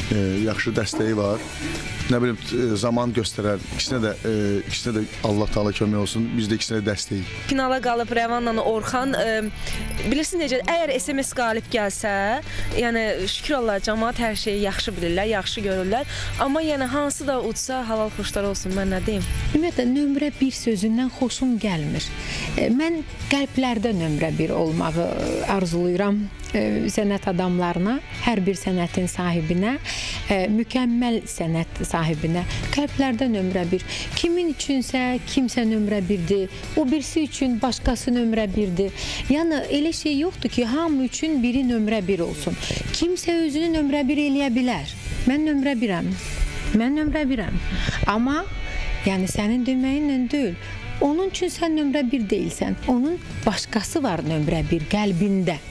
Speaker 23: yaxşı dəstəyi var. Nə bilim, zaman göstərər. İkisinə də Allah Taala kömək olsun. Biz də ikisinə dəstəyik.
Speaker 5: Finala qalıb Rəvanla Orxan. Bilirsiniz necə, əgər SMS qalib gəlsə, yəni şükür Allah, cəmaət hər şeyi yaxşı bilirlər, yaxşı görürlər. Amma yəni hansı da udsa halal xoşlar olsun, mən nə deyim?
Speaker 7: Ümumiyyətlə, nömrə 1 sözündən xoşum gəlmir. Mən qəlblərdə nömrə 1 olmağı arzulayıram sənət adamlarına, hər bir sənətin sahibinə, mükəmməl sənət sahibinə, qəlblərdə nömrə 1. Kimin üçünsə kimsə nömrə 1-dir, o birisi üçün başqası nömrə 1-dir. Yəni elə şey yoxdur ki, hamı üçün biri nömrə 1 olsun. Kimsə özünü nömrə 1 eləyə bilər. Mən nömrə 1-əm. Mən nömrə 1-əm. Amma yəni sənin deməyinlə deyil. Onun üçün sən nömrə 1 deyilsən. Onun başqası var nömrə 1 qəlbində.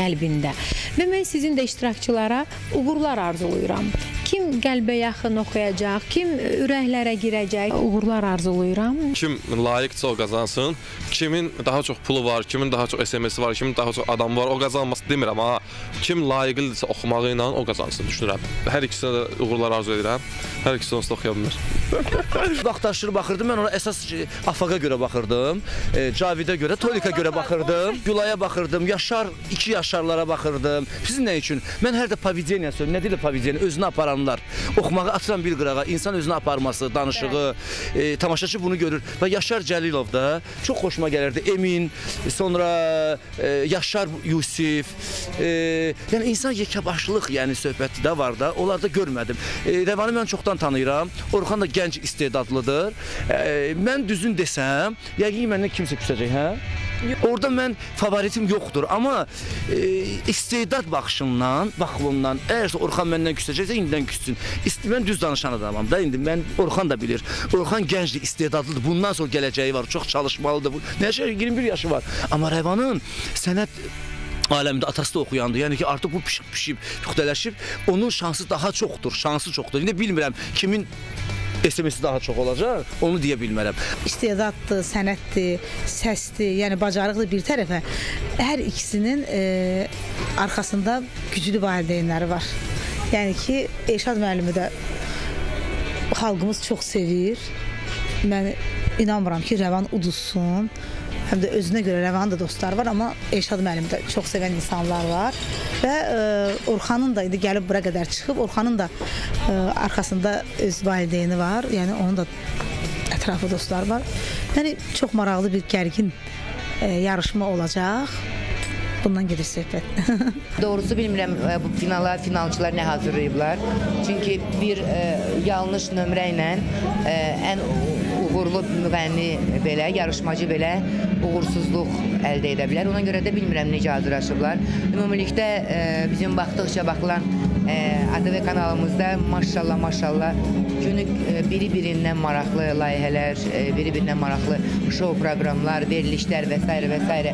Speaker 7: Və mən sizin də iştirakçılara uğurlar arzulayıram. Kim qəlbə yaxın oxuyacaq, kim ürəklərə girəcək, uğurlar arzulayıram.
Speaker 11: Kim layiqsə o qazansın, kimin daha çox pulu var, kimin daha çox SMS-i var, kimin daha çox adam var, o qazanması demirəm. Amma kim layiqlidirsə oxumağı ilə o qazansın düşünürəm. Hər ikisinə də uğurlar arzu edirəm. Hər ikisi onsuz da oxuya bilmir.
Speaker 24: Vaxtaşırı baxırdım, mən ona əsas Afaqa görə baxırdım, Cavidə görə, Tolika görə baxırdım, Gülaya baxırdım, Yaşar, 2 yaşarlara baxırdım. Sizin nə üçün? Mən hər də pavideniya söylüyorum. Nə deyil pavideniya? Özünü aparanlar. Oxumağı atıran bir qırağa, insan özünü aparması, danışığı, tamaşaçı bunu görür. Və Yaşar Cəlilov da çox xoşuma gəlirdi. Emin, sonra Yaşar Yusif, yəni insan yekəbaşlıq, yəni söhbəti də var da, onları da görmədim. Rəvanı mən çoxdan tanıyıram. Orxan da gənc istedadlıdır. Mən düzün desəm, yəqin məndən kimsə küsəcək, hə? Orada mən favoritim yoxdur, amma istedad baxışından, əgərsə Orxan məndən küsəcəksə, indidən küssün. Mən düz danışan adamam da, indi mən Orxan da bilir. Orxan gəncdir, istedadlıdır, bundan sonra gələcəyi var, çox çalışmalıdır. Nə şey, 21 yaşı var. Amma Rəvanın sənət aləmdə atası da oxuyandı. Yəni ki, artıq bu pişib, puxtələşib, onun şansı daha çoxdur, şansı çoxdur. İndi bilmirəm kimin SMS-i daha çox olacaq, onu deyə bilmərəm.
Speaker 25: İstedaddır, sənətdir, səsdir, yəni bacarıqdır bir tərəfə. Hər ikisinin arxasında güclü valideynləri var. Yəni ki, Elşad müəllimi də xalqımız çox sevir. Mən inanmıram ki, Rəvan uduzsun. Həm də özünə görə Rəvanın da dostları var, amma Elşad müəllimi də çox sevən insanlar var. Və Orxanın da indi gəlib bura qədər çıxıb, Orxanın da arxasında öz valideyni var, yəni onun da ətrafı dostları var. Yəni çox maraqlı bir gərgin yarışma olacaq. Bundan gedir söhbət.
Speaker 26: Doğrusu bilmirəm bu finala finalçılar nə hazırlayıblar. Çünki bir yanlış nömrə ilə ən uğurlu müğənni belə, yarışmacı belə uğursuzluq əldə edə bilər. Ona görə də bilmirəm necə hazırlaşıblar. Ümumilikdə bizim baxdıqca baxılan ATV kanalımızda maşallah günlük biri-birindən maraqlı layihələr, biri-birindən maraqlı şou proqramlar, verilişlər və s.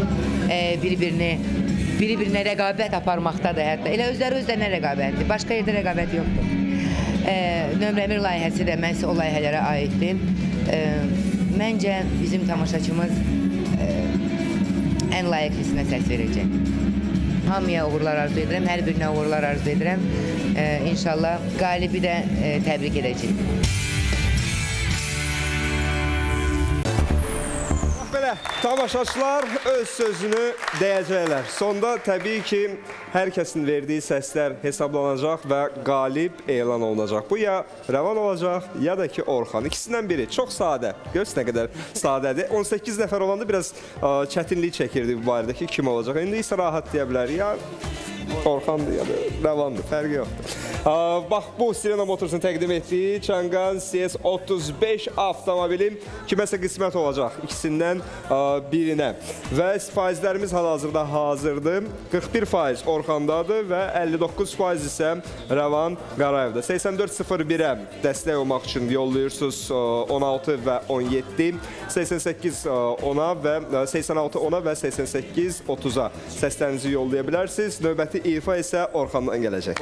Speaker 26: Bir-birinə rəqabət aparmaqdadır hətta. Elə özlərinə rəqabətdir. Başqa yerdə rəqabət yoxdur. Nömrə 1 layihəsi də məhz o layihələrə aiddir. Məncə bizim tamaşaçımız ən layiqlisinə səs verəcək. Hamıya uğurlar arzu edirəm, hər birinə uğurlar arzu edirəm. İnşallah qalibi də təbrik edəcək.
Speaker 2: Belə, tamaşaçılar öz sözünü deyəcəklər. Sonda təbii ki, hər kəsin verdiyi səslər hesablanacaq və qalib elan olunacaq. Bu ya Rəvan olacaq, ya da ki Orxan. İkisindən biri. Çox sadə. Görürsünüz nə qədər sadədir. 18 nəfər olanda biraz çətinlik çəkirdi bu barədəki kim olacaq. İndi isə rahat deyə bilər. Ya Orxandır, ya da Rəvandır. Fərqi yoxdur. Bax, bu Sirena Motors'un təqdim etdiyi Çangan CS35 avtomobilim kiməsə qismət olacaq ikisindən birinə. Və faizlərimiz hal-hazırda hazırdır. 41% Orxandadır və 59% isə Rəvan Qarayevdə. 8401-ə dəstək olmaq üçün yollayırsınız 16 və 17, 88 10-a və 86 10-a və 88 30-a səslərinizi yollaya bilərsiniz. Növbəti ifa isə Orxandan gələcək.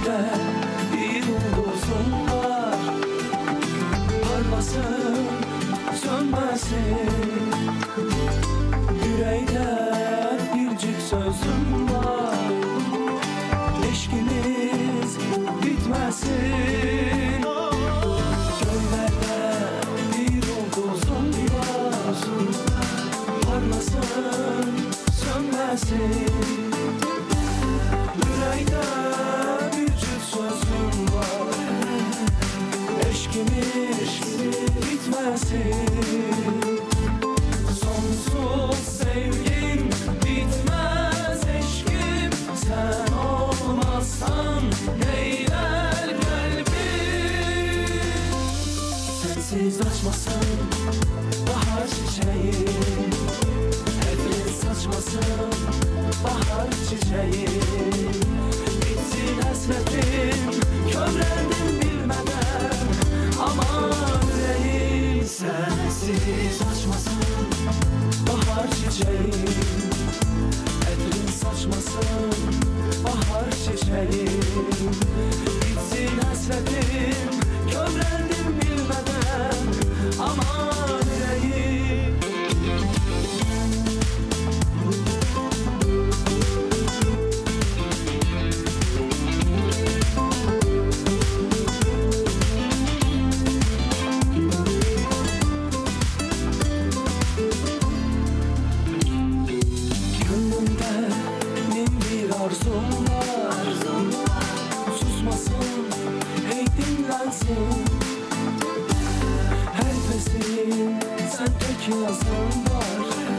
Speaker 1: Ürəkdə bir ulduzum var, parlasın, sönməsin. Ürəkdə bir cüt sözüm var, eşkimiz bitməsin. Göylərdə bir ulduzum var, parlasın, sönməsin. Ürəkdə bir cüt sözüm var, eşkimiz bitməsin. Sonsuz sevgim bitməz eşkim, sen olmazsan neyler kalbim. Sensiz açmasın bahar çiçeğim, elin saçmasın bahar çiçeğim. Bitsin hasretim, kövreldim bilmeden, aman yüreğim sensiz açmasın bahar çiçeğim, elin saçmasın bahar çiçeğim. Bitsin hasretim, kövreldim bilmeden, aman yüreğim. Arzum var, susmasın, hey dinlensin. Her nefesin sen tek yazım var,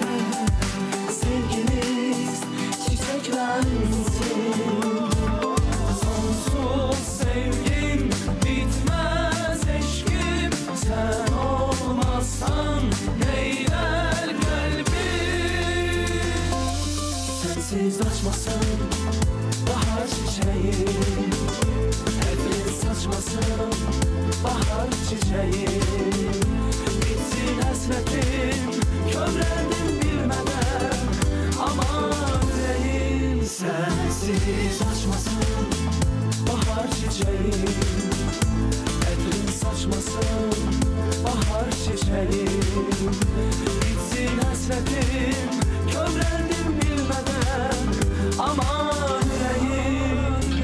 Speaker 1: sevgimiz çiçeklensin. Sonsuz sevgim bitmez eşkim, sen olmazsan neyler kalbim. Sensiz açmasın bahar çiçeğim, elin saçmasın bahar çiçeğim. Bitsin hasretim, kövreldim bilmeden, aman yüreğim sensiz açmasın bahar çiçeğim, elin saçmasın bahar çiçeğim. Bitsin hasretim, kövreldim bilmeden, aman yüreğim.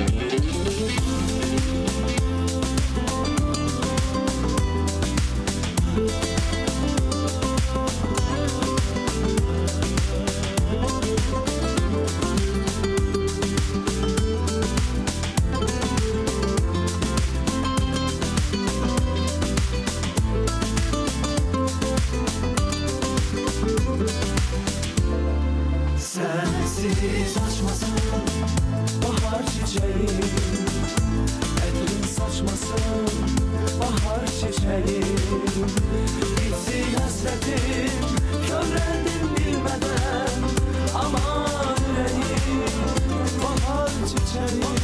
Speaker 1: Sensiz açmasın bahar çiçeğim, elin saçmasın bahar çiçeğim. Bitsin hasretim, kövreldim bilmeden, aman yüreğim. Bahar çiçeğim,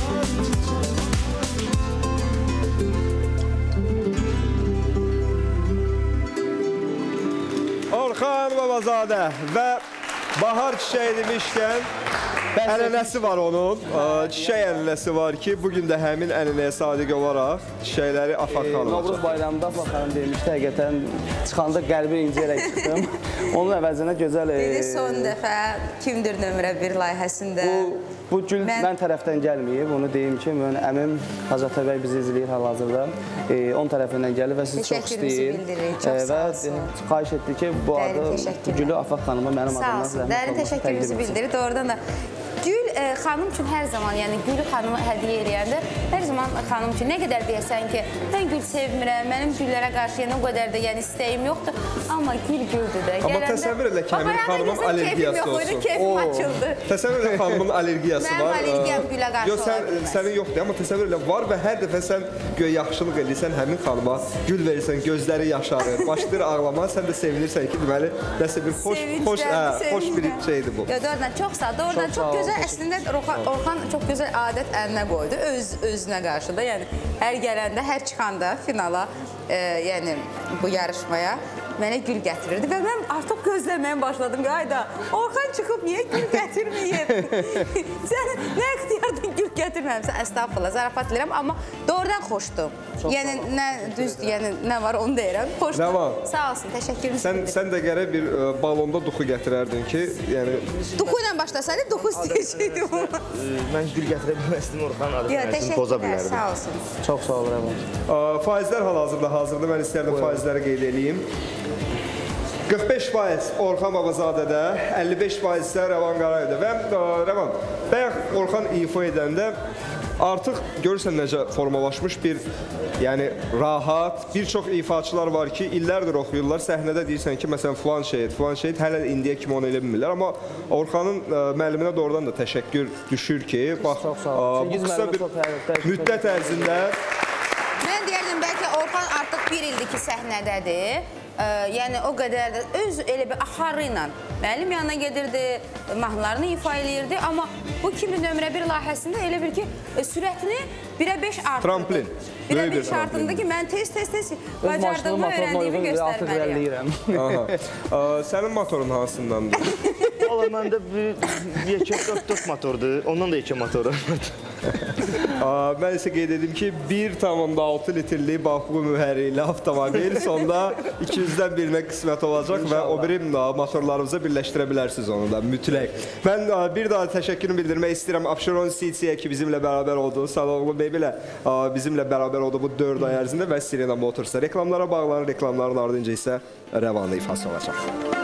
Speaker 2: Orxan Babazadə və bahar çiçeği demişkən ənənəsi var onun. Çiçək ənənəsi var ki, bugün də həmin ənənəyə sadiq olaraq çiçəkləri Afaq xanım
Speaker 9: Novruz bayramında Afaq xanım demişdi, həqiqətən çıxanda qəlbi incəyərək çıxdım. Onun əvəzinə gözəl...
Speaker 3: Dedi son dəfə kimdir nömrə 1 layihəsində?
Speaker 9: Bu gül mən tərəfdən gəlməyib, onu deyim ki, əmim Hacatə bəy bizi izləyir hal-hazırda. Onun tərəfindən gəlir və sizi çox istəyir. Və xahiş etdi ki, bu adı gülü Afaq xanıma mənim adımdan
Speaker 3: zəhmət olmasa. Dərin təşəkkürümüzü bildirir. Doğrudan da Gül xanım üçün hər zaman, yəni Gülü xanıma hədiyyə eləyəndə hər zaman xanım üçün nə qədər deyəsən ki, mən gül sevmirəm, mənim güllərə qarşı yəni o qədər də yəni istəyim yoxdur, amma gül güldür də.
Speaker 2: Amma təsəvvür elə ki, həmin xanımın allergiyası olsun.
Speaker 3: Keyfim açıldı.
Speaker 2: Təsəvvür elə xanımın allergiyası var.
Speaker 3: Mənim allergiyam gülə qarşı ola bilər.
Speaker 2: Sənin yoxdur, amma təsəvvür elə var və hər dəfə sən göy yaxşılıq edirsən həmin xanıma, gül verirsən, gözləri yaşarır, başlayır ağlamağa, sən də sevinirsən ki, deməli, nəsə bir xoş bir şeydir bu.
Speaker 3: Doğrudan, çox sağ, doğrudan çox gözəl. Əslində Orxan çox gözəl adət əlinə qoydu özünə qarşı da. Yəni hər gələndə, hər çıxanda finala, yəni bu yarışmaya mənə gül gətirirdi və mən artıq gözləməyə başladım ki, ayda, Orxan çıxıb niyə gül gətirməyib? Sən nə ixtiyardan gül gətirməmsən? Əstağfurullah, zarafat edirəm, amma doğrudan xoşdur. Yəni, nə düzdür, yəni nə var onu deyirəm. Xoşdur.
Speaker 2: Nə var?
Speaker 3: Sağ olsun, təşəkkürünü
Speaker 2: Sən də gərək bir balonda duxu gətirərdin ki, yəni...
Speaker 3: Duxu ilə başlasaydı, duxu istəyəcəkdim.
Speaker 4: Mən gül gətirə bilməzdim, Orxan adını poza bilərdim.
Speaker 3: Sağ olsun.
Speaker 9: Çox sağ ol, Rəvan.
Speaker 2: Faizlər hal-hazırda, mən istərdim faizləri qeyd edeyim. 45% Orxan Babazadədə, 55% isə Rəvan Qarayevdə. Və Rəvan, bayaq Orxan ifa edəndə artıq görürsən necə formalaşmış bir, yəni rahat, bir çox ifaçılar var ki, illərdir oxuyurlar, səhnədə deyirsən ki, məsələn, filan şəhid, hələ indiyə kimi onu elə bilmirlər. Amma Orxanın müəlliminə doğrudan da təşəkkür düşür ki, bax, bu qısa bir müddət ərzində...
Speaker 3: Mən deyərdim, bəlkə Orxan artıq bir ildir ki, səhnədədir. Yəni, o qədər də öz elə bir axarı ilə müəllim yanına gedirdi, mahnılarını ifa edirdi. Amma bu kimi nömrə 1 layihəsində elə bir ki, sürətini 1-ə 5 artırdı.
Speaker 2: Tramplin.
Speaker 3: 1-ə 5 artırdı ki, mən tez bacardığımı, öyrəndiyimi göstərməliyəm.
Speaker 2: Sənin motorun hansındandır?
Speaker 4: Valla məndə bir yekə 4 motordur, ondan da yekə motoru vardı.
Speaker 2: Mən isə qeyd edim ki, 1,6 litrlik bax bu mühərrikli avtomobil sonda 200-dən birinə qismət olacaq və o biri motorlarımıza birləşdirə bilərsiniz onu da, mütləq. Mən bir daha təşəkkürümü bildirmək istəyirəm Abşeron City-yə ki, bizimlə bərabər oldu, Saloğlu Baby ilə bizimlə bərabər oldu bu 4 ay ərzində və Sirena Motors'a. Reklamlara bağlanır, reklamların ardınca isə Rəvanlı ifası olacaq.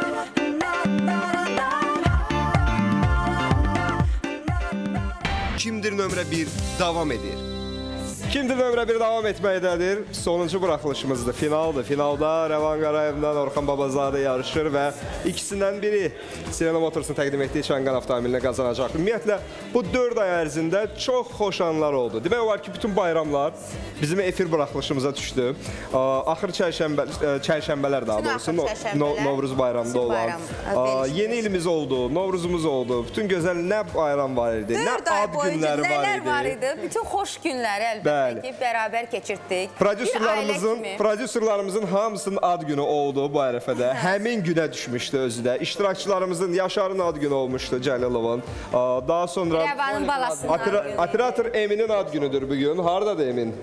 Speaker 2: Kimdir nömrə 1 davam edir. Kimdir nömrə 1 davam etməkdədir. Sonuncu buraxılışımızdır, finaldır. Finalda Rəvan Qarayevlə Orxan Babazadə yarışır və ikisindən biri Sirena Motors'un təqdim etdiyi Çanqan avtomobilinə qazanacaq. Ümumiyyətlə, bu 4 ay ərzində çox xoş anlar oldu. Demək olar ki, bütün bayramlar bizim efir buraxılışımıza düşdü. Axır çərşənbələr daha doğrusu, Novruz bayramında olan. Yeni ilimiz oldu, Novruzumuz oldu. Bütün gözəl nə bayram var idi, nə ad günləri var idi.
Speaker 3: Bütün xoş günləri əlbəttə ki, bərabər keçirtdik.
Speaker 2: Prodüserlərimizin hamısının ad günü oldu bu ərəfədə. Həmin günə düşmüşdü özü də. İştirakçılarımızın Yaşarın ad günü olmuşdu, Cəlilovun. Daha sonra
Speaker 3: Rəvanın balasının ad günü.
Speaker 2: Operator Eminin ad günüdür bugün. Haradadır Emin?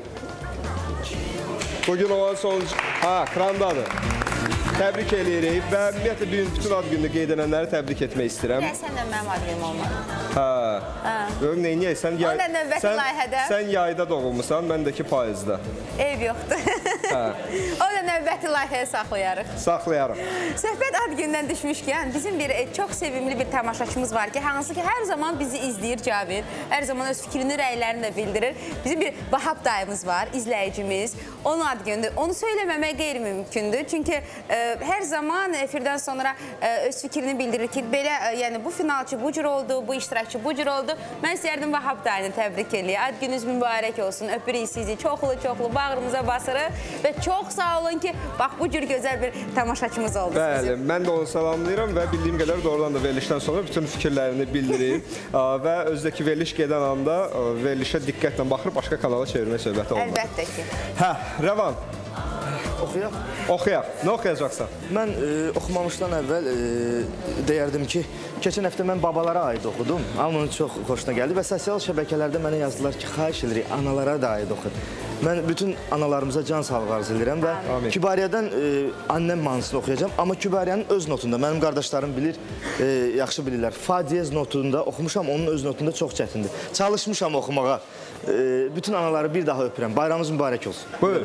Speaker 2: Bugün olan sonuncu... Krandadır. Təbrik eləyirik və ümumiyyətlə bütün ad gününü qeyd edənləri təbrik etmək istəyirəm.
Speaker 3: Sən də mənim ad günüm olmalı.
Speaker 2: Neyniyək? Sən yayda doğulmusan, məndəki payızda.
Speaker 3: Eyb yoxdur. O da növbəti layihəyə saxlayarıq.
Speaker 2: Saxlayarıq.
Speaker 3: Söhbət ad gündən düşmüşkən, bizim bir çox sevimli bir tamaşaçımız var ki, hansı ki, hər zaman bizi izləyir Cavid, hər zaman öz fikrini, rəylərini də bildirir. Bizim bir Vahab dayımız var, izləyicimiz. Onun ad gündür. Onu söyləməmək qeyri-mümkündür. Çünki hər zaman efirdən sonra öz fikrini bildirir ki, belə, yəni bu finalçı bu cür oldu, bu iştirakçı bu cür oldu. Mən istərdim Vahab dayını təbrik eləyək. Ad gününüz mübarək olsun. Öpürük sizi. Çoxlu bağrımıza basırıq və çox sağ olun ki, bax bu cür gözəl bir tamaşaçımız oldu.
Speaker 2: Bəli, mən də onu salamlayıram və bildiyim qədər doğrudan da verilişdən sonra bütün fikirlərini bildirir və özdəki veriliş gedən anda verilişə diqqətlə baxır, başqa kanala çevirmək söhbəti olmaz.
Speaker 3: Əlbəttə ki.
Speaker 2: Rəvan.
Speaker 4: Oxuyaq.
Speaker 2: Oxuyaq. Nə oxuyacaqsan?
Speaker 4: Mən oxumamışdan əvvəl deyərdim ki, keçən həftə mən babalara aid oxudum. Hamının çox xoşuna gəldi və sosial şəbəkələrdə mənə yazdılar ki, xahiş edirik, analara da aid oxu. Mən bütün analarımıza can sağlığı arzu edirəm və Kübariyyədən annem mahnısını oxuyacağam. Amma Kübariyyənin öz notunda, mənim qardaşlarım bilir, yaxşı bilirlər. Fa diyez notunda oxumuşam, onun öz notunda çox çətindir. Çalışmışam oxumağa. Bütün anaları bir daha öpürəm. Bayramınız mübarək olsun.
Speaker 2: Buyurun.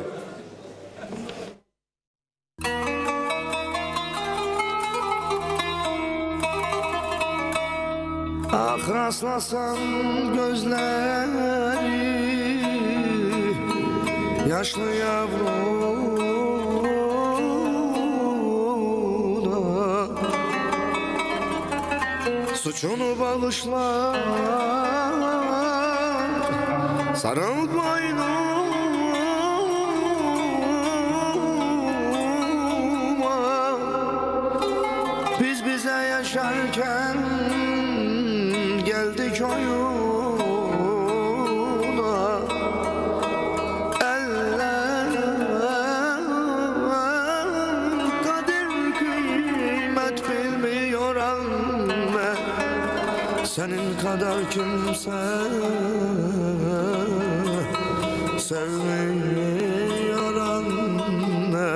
Speaker 1: Rastlasam gözleri yaşlı yavruna suçunu bağışlar sarıl boynuma biz bize yaşarken geldik oyuna eller kader
Speaker 6: kadar kimse sevmiyor anne,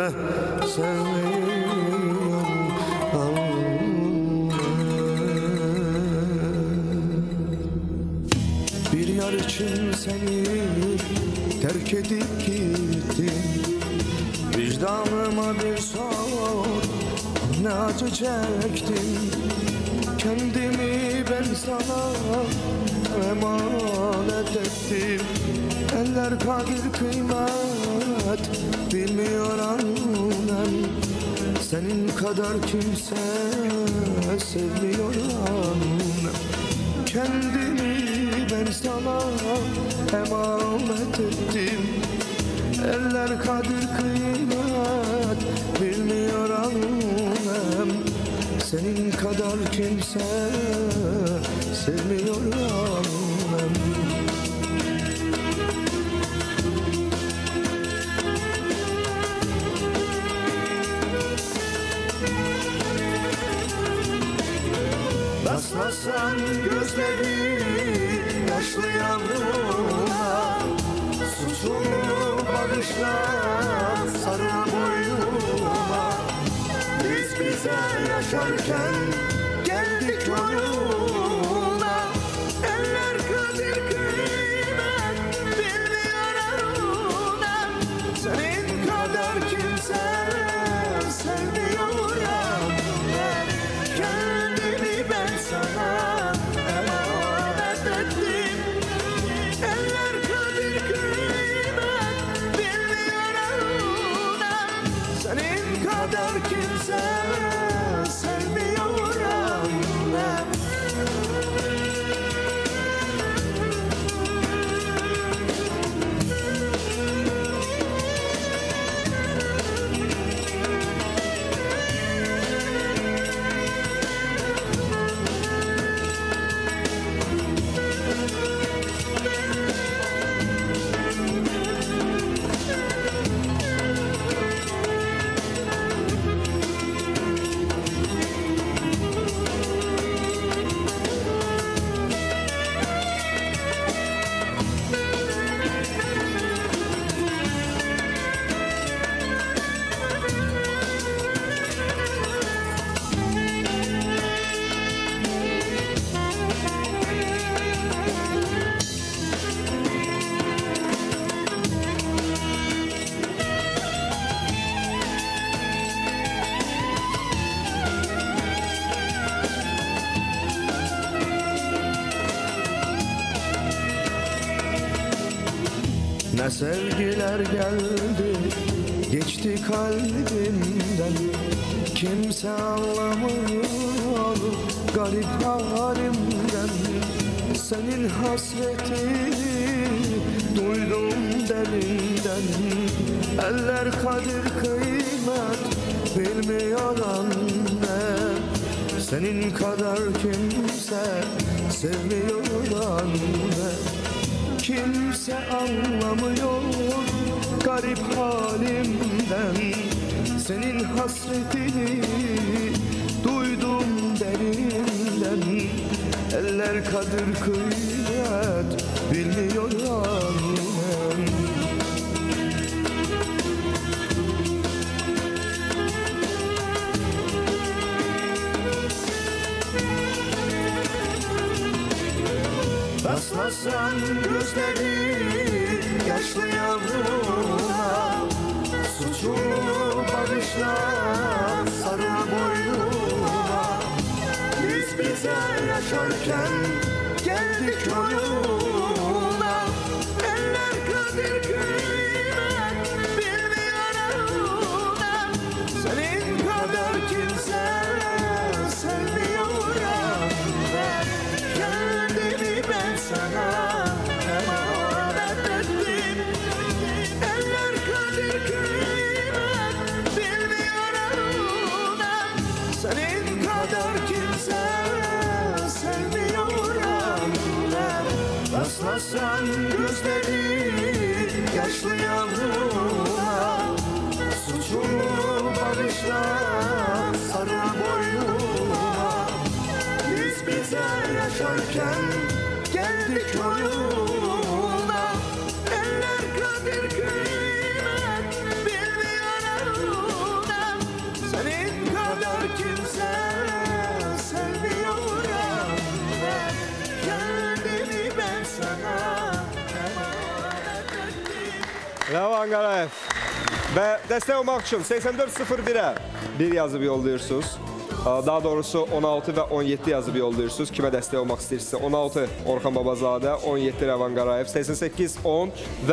Speaker 6: sevmiyor anne. Bir yar için seni terk edip gittim. Vicdanıma bir sor, ne acı çektim. Kendimi ben sana emanet ettim. Eller kadir kıymet bilmiyor annem. Senin kadar kimse sevmiyor annem. Kendimi ben sana emanet ettim. Eller kadir kıymet bilmiyor annem. Senin kadar kimse sevmiyor annem. Rastlasan gözleri yaşlı yavruma, suçumu bağışla sarı boynuma. Biz bize yaşarken geldik yoluna. Eller kadir kıymet bilmiyor annem. Senin kadar kimse sevmiyor annem. Kendimi ben sana emanet ettim. Eller kadir kıymet bilmiyor annem. Senin kadar kimse sevmiyor annem. Ne sevgiler geldi, geçti kalbimden. Kimse anlamıyor garip halimden. Senin hasretini duydum derinden. Eller kadir kıymet bilmiyor anne. Senin kadar kimse sevmiyor anne. Kimse anlamıyor garip halimden. Senin hasretini duydum derinden. Eller kadir kıymet bilmiyor annem. Rastlasan gözleri yaşlı yavruma, suçumu bağışla sarı boynuma. Biz bize yaşarken geldik yoluna. Eller kadir kıymet bilmiyor annem. Senin kadar kimse sevmiyor annem. Kendimi ben sana emanet ettim. Eller kadir kıymet bilmiyor annem. Senin kadar kimse sevmiyor annem. Rastlasan gözleri yaşlı yavruma, suçumu bağışla sarı boynuma. Biz bize yaşarken
Speaker 2: Rəvan Qarayev. Və dəstək olmaq üçün 8401-ə bir yazıb yollayırsınız. Daha doğrusu 16 və 17 yazıb yollayırsınız. Kimə dəstək olmaq istəyirsinizsə 16 Orxan Babazadə, 17 Rəvan Qarayev, 88-10 və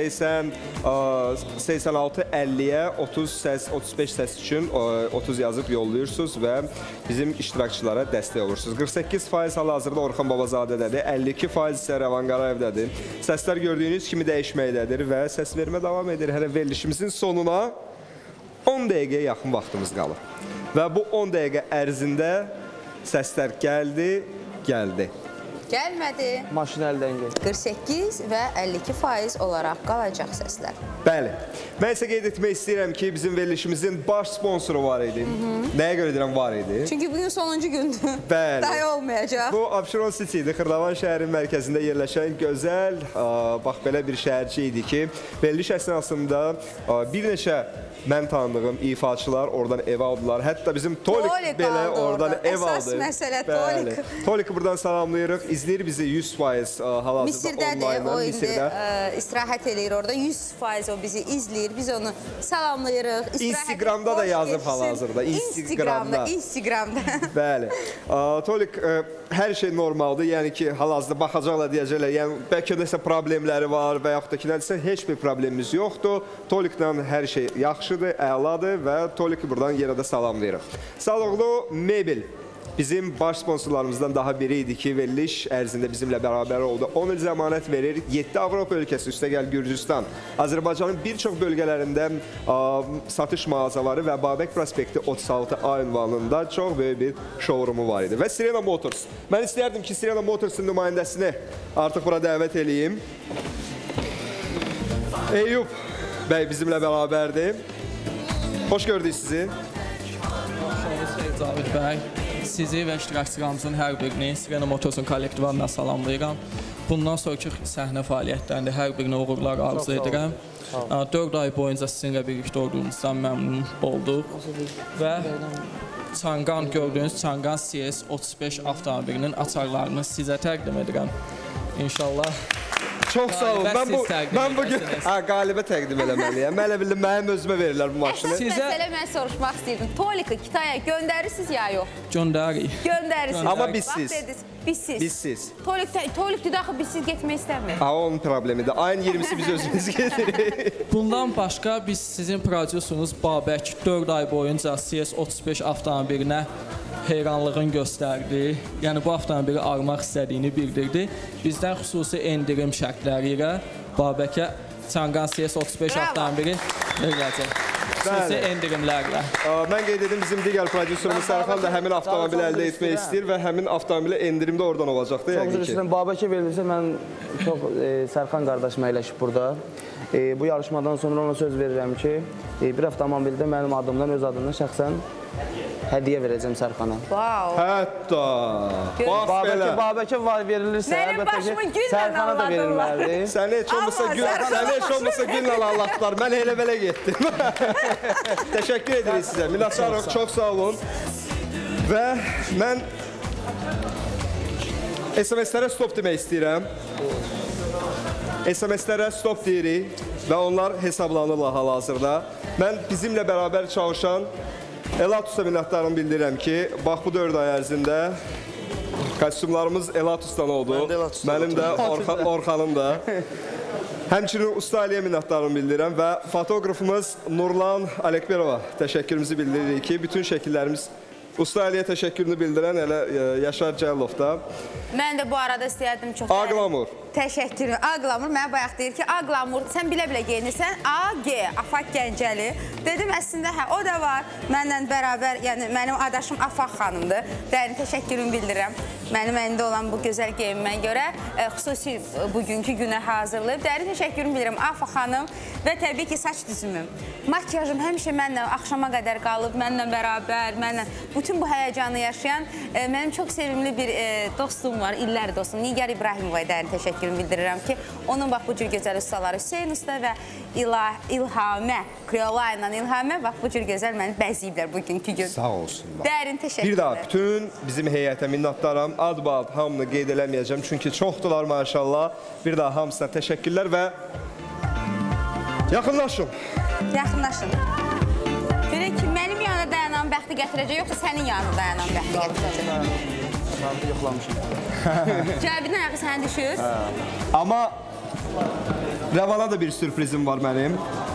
Speaker 2: 86-50-yə 35 səs üçün 30 yazıb yollayırsınız və bizim iştirakçılara dəstək olursunuz. 48% hal-hazırda Orxan Babazadədədir, 52% isə Rəvan Qarayevdədir. Səslər gördüyünüz kimi dəyişməkdədir və səs vermə davam edir. Hələ verilişimizin sonuna 10 dəqiqəyə yaxın vaxtımız qalır. Və bu 10 dəqiqə ərzində səslər gəldi.
Speaker 3: Gəlmədi.
Speaker 9: Maşın əldən gəldi.
Speaker 3: 48 və 52% olaraq qalacaq səslər.
Speaker 2: Bəli. Mən isə qeyd etmək istəyirəm ki, bizim verilişimizin baş sponsoru var idi. Nəyə görə deyirəm var idi?
Speaker 3: Çünki bugün sonuncu gündür.
Speaker 2: Bəli.
Speaker 3: Daha olmayacaq.
Speaker 2: Bu Abşeron City idi. Xırdavan şəhərin mərkəzində yerləşən gözəl, bax belə bir şəhərci idi ki, veriliş əsnasında bir neçə mən tanıdığım ifaçılar oradan ev aldılar. Hətta bizim Tolik belə oradan ev aldı.
Speaker 3: Əsas məsələ Tolik.
Speaker 2: Tolik'i buradan salamlayırıq. İzləyir bizi 100% hal-hazırda online'dan.
Speaker 3: O indi istirahət eləyir orada. 100% o bizi izləyir. Biz onu salamlayırıq.
Speaker 2: Instagramda da yazıb hal-hazırda.
Speaker 3: Instagramda.
Speaker 2: Bəli. Tolik hər şey normaldır. Yəni ki, hal-hazırda baxacaqlar, deyəcəklər. Yəni bəlkə nəsə problemləri var və yaxud da ki, nədirsə heç bir problemimiz yoxdur. Tolik'dan hər şey yaxşıdır, əladır və Tolik'i buradan yerə də salamlayırıq. Sağlıqlı Mebel bizim baş sponsorlarımızdan daha biri idi ki, veriliş ərzində bizimlə bərabər oldu. 10 il zəmanət verir. 7 Avropa ölkəsi, üstəgəl Gürcüstan, Azərbaycanın bir çox bölgələrində satış mağazaları və Babək prospekti 36A ünvanında çox böyük bir showroomu var idi. Və Sirena Motors. Mən istəyərdim ki, Sirena Motors'un nümayəndəsini artıq bura dəvət eləyim. Eyüp bəy bizimlə bərabərdir. Xoş gördük sizi.
Speaker 12: Cavid bəy. Sizi və iştirakçılarımızın hər birini Sirena Motorsun kollektivanına salamlayıram. Bundan sonraki səhnə fəaliyyətlərində hər birinə uğurlar arzu edirəm. 4 ay boyunca sizinlə birlikdə olduğumuzdan məmnun olduq. Və Çanqan gördüyünüz Çanqan CS35 avtomobilinin açarlarını sizə təqdim edirəm. İnşallah.
Speaker 2: Çox sağ olun. Mən bugün qalibə təqdim eləməliyəm. Mən elə bildim, mənim özümə verirlər bu maşını.
Speaker 3: Əsas məsələ mən soruşmaq istəyirdim. Tolik'i Kitaya göndərirsiniz ya yox?
Speaker 12: Göndərik.
Speaker 3: Göndərirsiniz.
Speaker 2: Amma bizsiz.
Speaker 3: Bizsiz. Tolik dedi axı bizsiz getmək istəmir.
Speaker 2: Onun problemidir. Ayın 20'si biz özümüz gedirik.
Speaker 12: Bundan başqa biz sizin prodüseriniz Babək 4 ay boyunca CS35 avtomobilinə heyranlığını göstərdi. Yəni bu avtomobili almaq istədiyini bildirdi. Bizdən xüsusi endirim şərtləri ilə Babəkə Çanqan CS35 avtomobili veriləcək. Xüsusi endirimlərlə.
Speaker 2: Mən qeyd edim, bizim digər prodüserimiz Sərxan da həmin avtomobili əldə etmək istəyir və həmin avtomobili endirimdə oradan olacaqdır.
Speaker 9: Çox üzr istəyirəm. Babəkə verilirsə, mən çox Sərxan qardaşım əyləşib burada. Bu yarışmadan sonra ona söz verirəm ki, bir avtomobildə mənim adımdan, öz adımdan şəxsən hədiyyə verəcəm Sərxana.
Speaker 2: Hətta.
Speaker 9: Babəkə verilirsə, əlbəttə ki, Sərxana da verilməlidir.
Speaker 2: Səni heç olmasa günlə Allahlar. Mən elə belə getdim. Təşəkkür edirik sizə. Minnətdarıq, çox sağ olun. Və mən SMS-lərə stop demək istəyirəm. SMS-lərə stop deyirik və onlar hesablanırlar hal-hazırda. Mən bizimlə bərabər çalışan Elatus'a minnətdarımı bildirirəm ki, bax bu 4 ay ərzində kostyumlarımız Elatus'dan oldu. Mənim də, Orxanım da. Həmçinin Usta Aliyə minnətdarımı bildirirəm və fotoqrafımız Nurlan Alekberova təşəkkürümüzü bildiririk ki, bütün şəkillərimiz Usta Aliyə təşəkkürünü bildirən elə Yaşar Cəllovda.
Speaker 3: Mən də bu arada istəyərdim çox.
Speaker 2: Ağlamur.
Speaker 3: Təşəkkür. Ağlamur mənə bayaq deyir ki, Ağlamur sən bilə-bilə geyinirsən. AG, Afaq Gəncəli. Dedim əslində hə, o da var. Mənlə bərabər, yəni mənim adaşım Afaq xanımdır. Dərin təşəkkürümü bildirirəm. Mənim əlində olan bu gözəl geyinmə görə xüsusi bugünkü günə hazırlayıb. Dərin təşəkkürümü bildirirəm Afaq xanım və təbii ki, saç düzümüm. Makyajım həmişə mənlə axşama qədər qalıb, mənlə bərabər, mənlə bütün bu həyəcanı yaşayan mənim çox sevimli bir dostum var, illər dostum. Nigar İbrahimovaya dərin təşəkkürümü bildirirəm ki, onun bax bu cür gözəl ustaları Hüseyin Usta və İlhamə, Kriola ilə İlhamə bax bu cür gözəl məni bəziyiblər bugünkü gün.
Speaker 2: Sağ olsunlar.
Speaker 3: Dərin təşəkkürlər.
Speaker 2: Bir daha bütün bizim heyətə minnətdaram. Ad-bad hamını qeyd eləməyəcəm çünki çoxdular maşallah. Bir daha hamısına təşəkkürlər və Yaxınlaşın.
Speaker 3: Yaxınlaşın. Görək ki, mənim yanına dayanan bəxti gətirəcək, yoxsa sənin yanına dayanan bəxti gətirəcək?
Speaker 9: Bəxti yoxlamışım.
Speaker 3: Cəbinin ayağı sənə düşür.
Speaker 2: Amma Rəvana da bir sürprizim var mənim.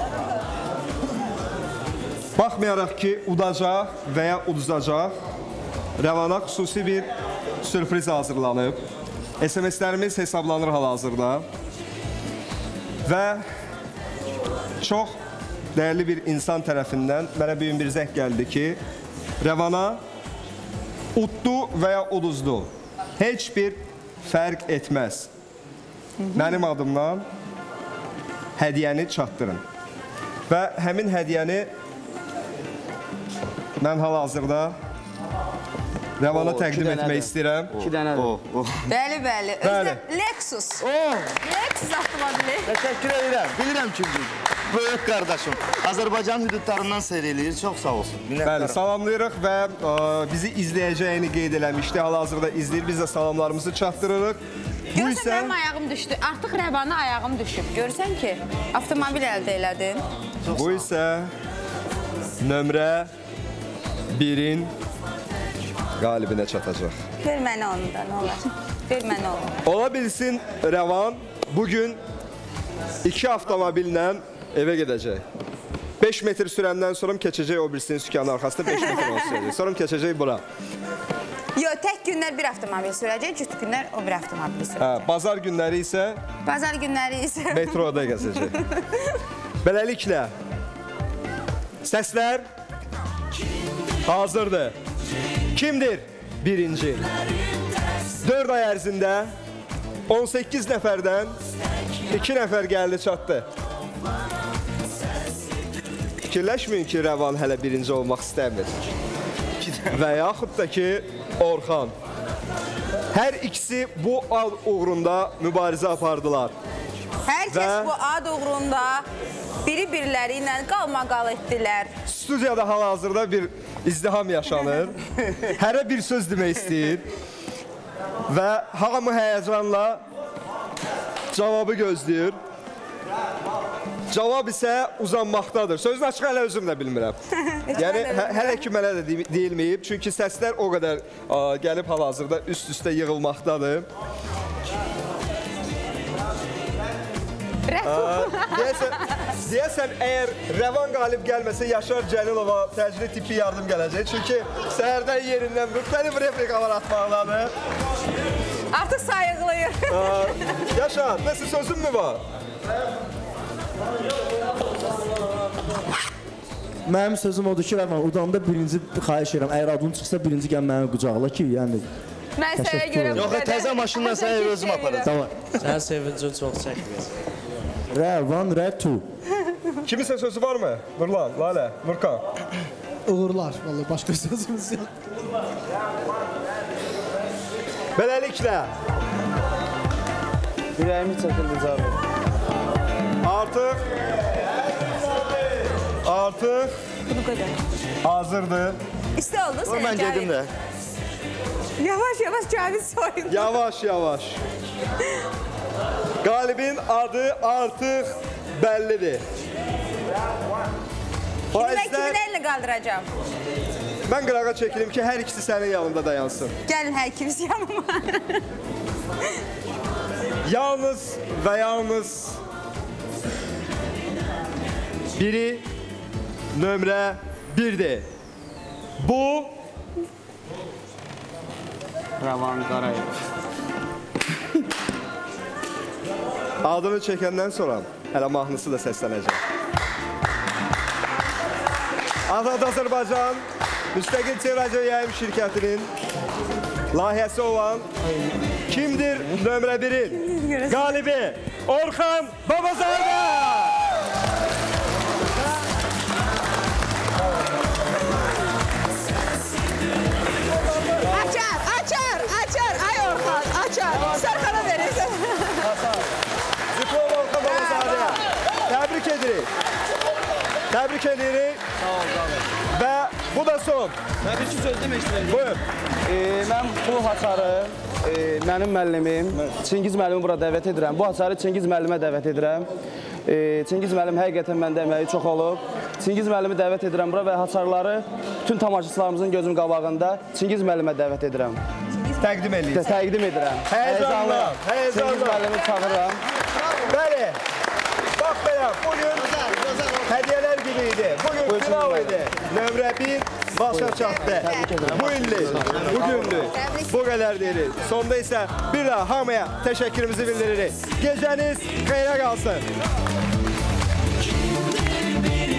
Speaker 2: Baxmayaraq ki, udacaq və ya uduzacaq, Rəvana xüsusi bir sürpriz hazırlanıb. SMS-lərimiz hesablanır hal-hazırda. Və çox dəyərli bir insan tərəfindən mənə bir zəng gəldi ki, Rəvana uddu və ya uduzdu. Heç bir fərq etməz. Mənim adımdan hədiyəni çatdırın. Və həmin hədiyəni mən hal-hazırda Rəvana təqdim etmək istəyirəm.
Speaker 9: 2 dənədir.
Speaker 3: Bəli, bəli. Özdə Lexus. Lexus avtomobili.
Speaker 4: Təşəkkür edirəm. Bilirəm kimdir. Böyük qardaşım. Azərbaycan hüdudlarından seyr eləyir. Çox sağ olsun.
Speaker 2: Bəli, salamlayırıq və bizi izləyəcəyini qeyd eləmişdi. Hal-hazırda izləyir. Biz də salamlarımızı çatdırırıq.
Speaker 3: Görürsən, mənim ayağım düşdü. Artıq Rəvana ayağım düşüb. Görürsən ki, avtomobil əldə elədim.
Speaker 2: Bu isə nömrə 1-in qalibinə çatacaq.
Speaker 3: Ver mənə onu da, nə olar? Ver mənə onu.
Speaker 2: Ola bilsin, Rəvan bugün 2 avtomobillə evə gedəcək. 5 metr sürəndən sonra keçəcək o birisinin sükanın arxasında 5 metr olacaq. Sonra keçəcək bura.
Speaker 3: Yox, tək günlər bir avtomobil sürəcək, cüt günlər o bir avtomobil sürəcək.
Speaker 2: Bazar günləri isə metroda gəzəcək. Beləliklə, səslər hazırdır. Kimdir birinci? 4 ay ərzində 18 nəfərdən 2 nəfər gəldi çatdı. Fikirləşməyin ki, Rəvan hələ birinci olmaq istəmir. Və yaxud da ki, Orxan. Hər ikisi bu ad uğrunda mübarizə apardılar.
Speaker 3: Hər kəs bu ad uğrunda biri-biriləri ilə qalmaqal etdilər.
Speaker 2: Studiyada hal-hazırda bir izdiham yaşanır. Hərə bir söz demək istəyir. Və hamı həyəcanla cavabı gözləyir. Cavab isə uzanmaqdadır. Sözün açıq hələ özüm də bilmirəm. Yəni, hələ ki mənə də deyilməyib. Çünki səslər o qədər gəlib hal-hazırda üst-üstə yığılmaqdadır. Deyəsən, əgər Rəvan qalib gəlməsə, Yaşar Cəlilova təcili tipli yardım gələcək. Çünki səhərdən yerindən müxtəlif replikalar atmaqdadır.
Speaker 3: Artıq sayıqlayır.
Speaker 2: Yaşar, nəsə sözün mü var?
Speaker 13: Mənim sözüm odur ki, Rəvan, udanda birinci xahiş edirəm. Əgər adın çıxsa, birinci gəl mənə qucaqla ki, yəni...
Speaker 3: Mən sənə görə bu qədər.
Speaker 4: Yox, təzə maşından sənə özüm aparacam.
Speaker 15: Sənin sevincin çox çəkməyəcək.
Speaker 13: Rəvan, Rətu.
Speaker 2: Kimisə sözü var mı? Nurlan, Lalə, Nurkan.
Speaker 1: Uğurlar, vallahi başqa sözümüz yox.
Speaker 2: Beləliklə.
Speaker 9: Ürəyimi çəkildi cavab.
Speaker 2: Artıq hazırdır.
Speaker 3: İstə oldu sənə
Speaker 4: Mən gedim də.
Speaker 3: Yavaş-yavaş Cavit soyundu.
Speaker 2: Yavaş-yavaş. Qalibin adı artıq bəllidir.
Speaker 3: Mən kimin əlini qaldıracam?
Speaker 2: Mən qırağa çəkilim ki, hər ikisi sənin yanında dayansın.
Speaker 3: Gəlin hər ikimiz yanıma.
Speaker 2: Yalnız və yalnız biri nömrə 1'dir. Bu
Speaker 9: Rəvan Qarayev.
Speaker 2: adını çəkəndən sonra hələ mahnısı da səslənəcək. Azad Azərbaycan Müstəqil Radio Yayım Şirkətinin layihəsi olan Kimdir nömrə 1'in qalibi Orxan Babazadə!
Speaker 3: Açar, ay Orxan, açar. Sərxana verirsən.
Speaker 2: Diplom Orxan Babazadə. Təbrik edirik. Təbrik edirik. Sağ ol, Bu da son.
Speaker 9: Mən bir iki söz demək istəyirəm.
Speaker 2: Buyur.
Speaker 9: Mən bu hasarı mənim müəllimim Çingiz müəllimi bura dəvət edirəm. Bu hasarı Çingiz müəllimə dəvət edirəm. Çingiz müəllim həqiqətən məndə əməyi çox olub. Çingiz müəllimi dəvət edirəm bura və hasarları bütün tamaşaçılarımızın gözüm qabağında Çingiz müəllimə dəvət edirəm.
Speaker 2: Təqdim edirsiniz.
Speaker 9: Təqdim edirəm.
Speaker 2: Həyəcanlı.
Speaker 9: Çingiz müəllimi çağırıram.
Speaker 2: Bəli. Bax belə, bugün hədiyyələr günü idi. Bugün final idi. Nömrə 1 başa çatdı. Bu illik, bugünlük. Bu qədər deyirik. Sonda isə bir daha hamıya təşəkkürümüzü bildiririk. Gecəniz xeyrə qalsın.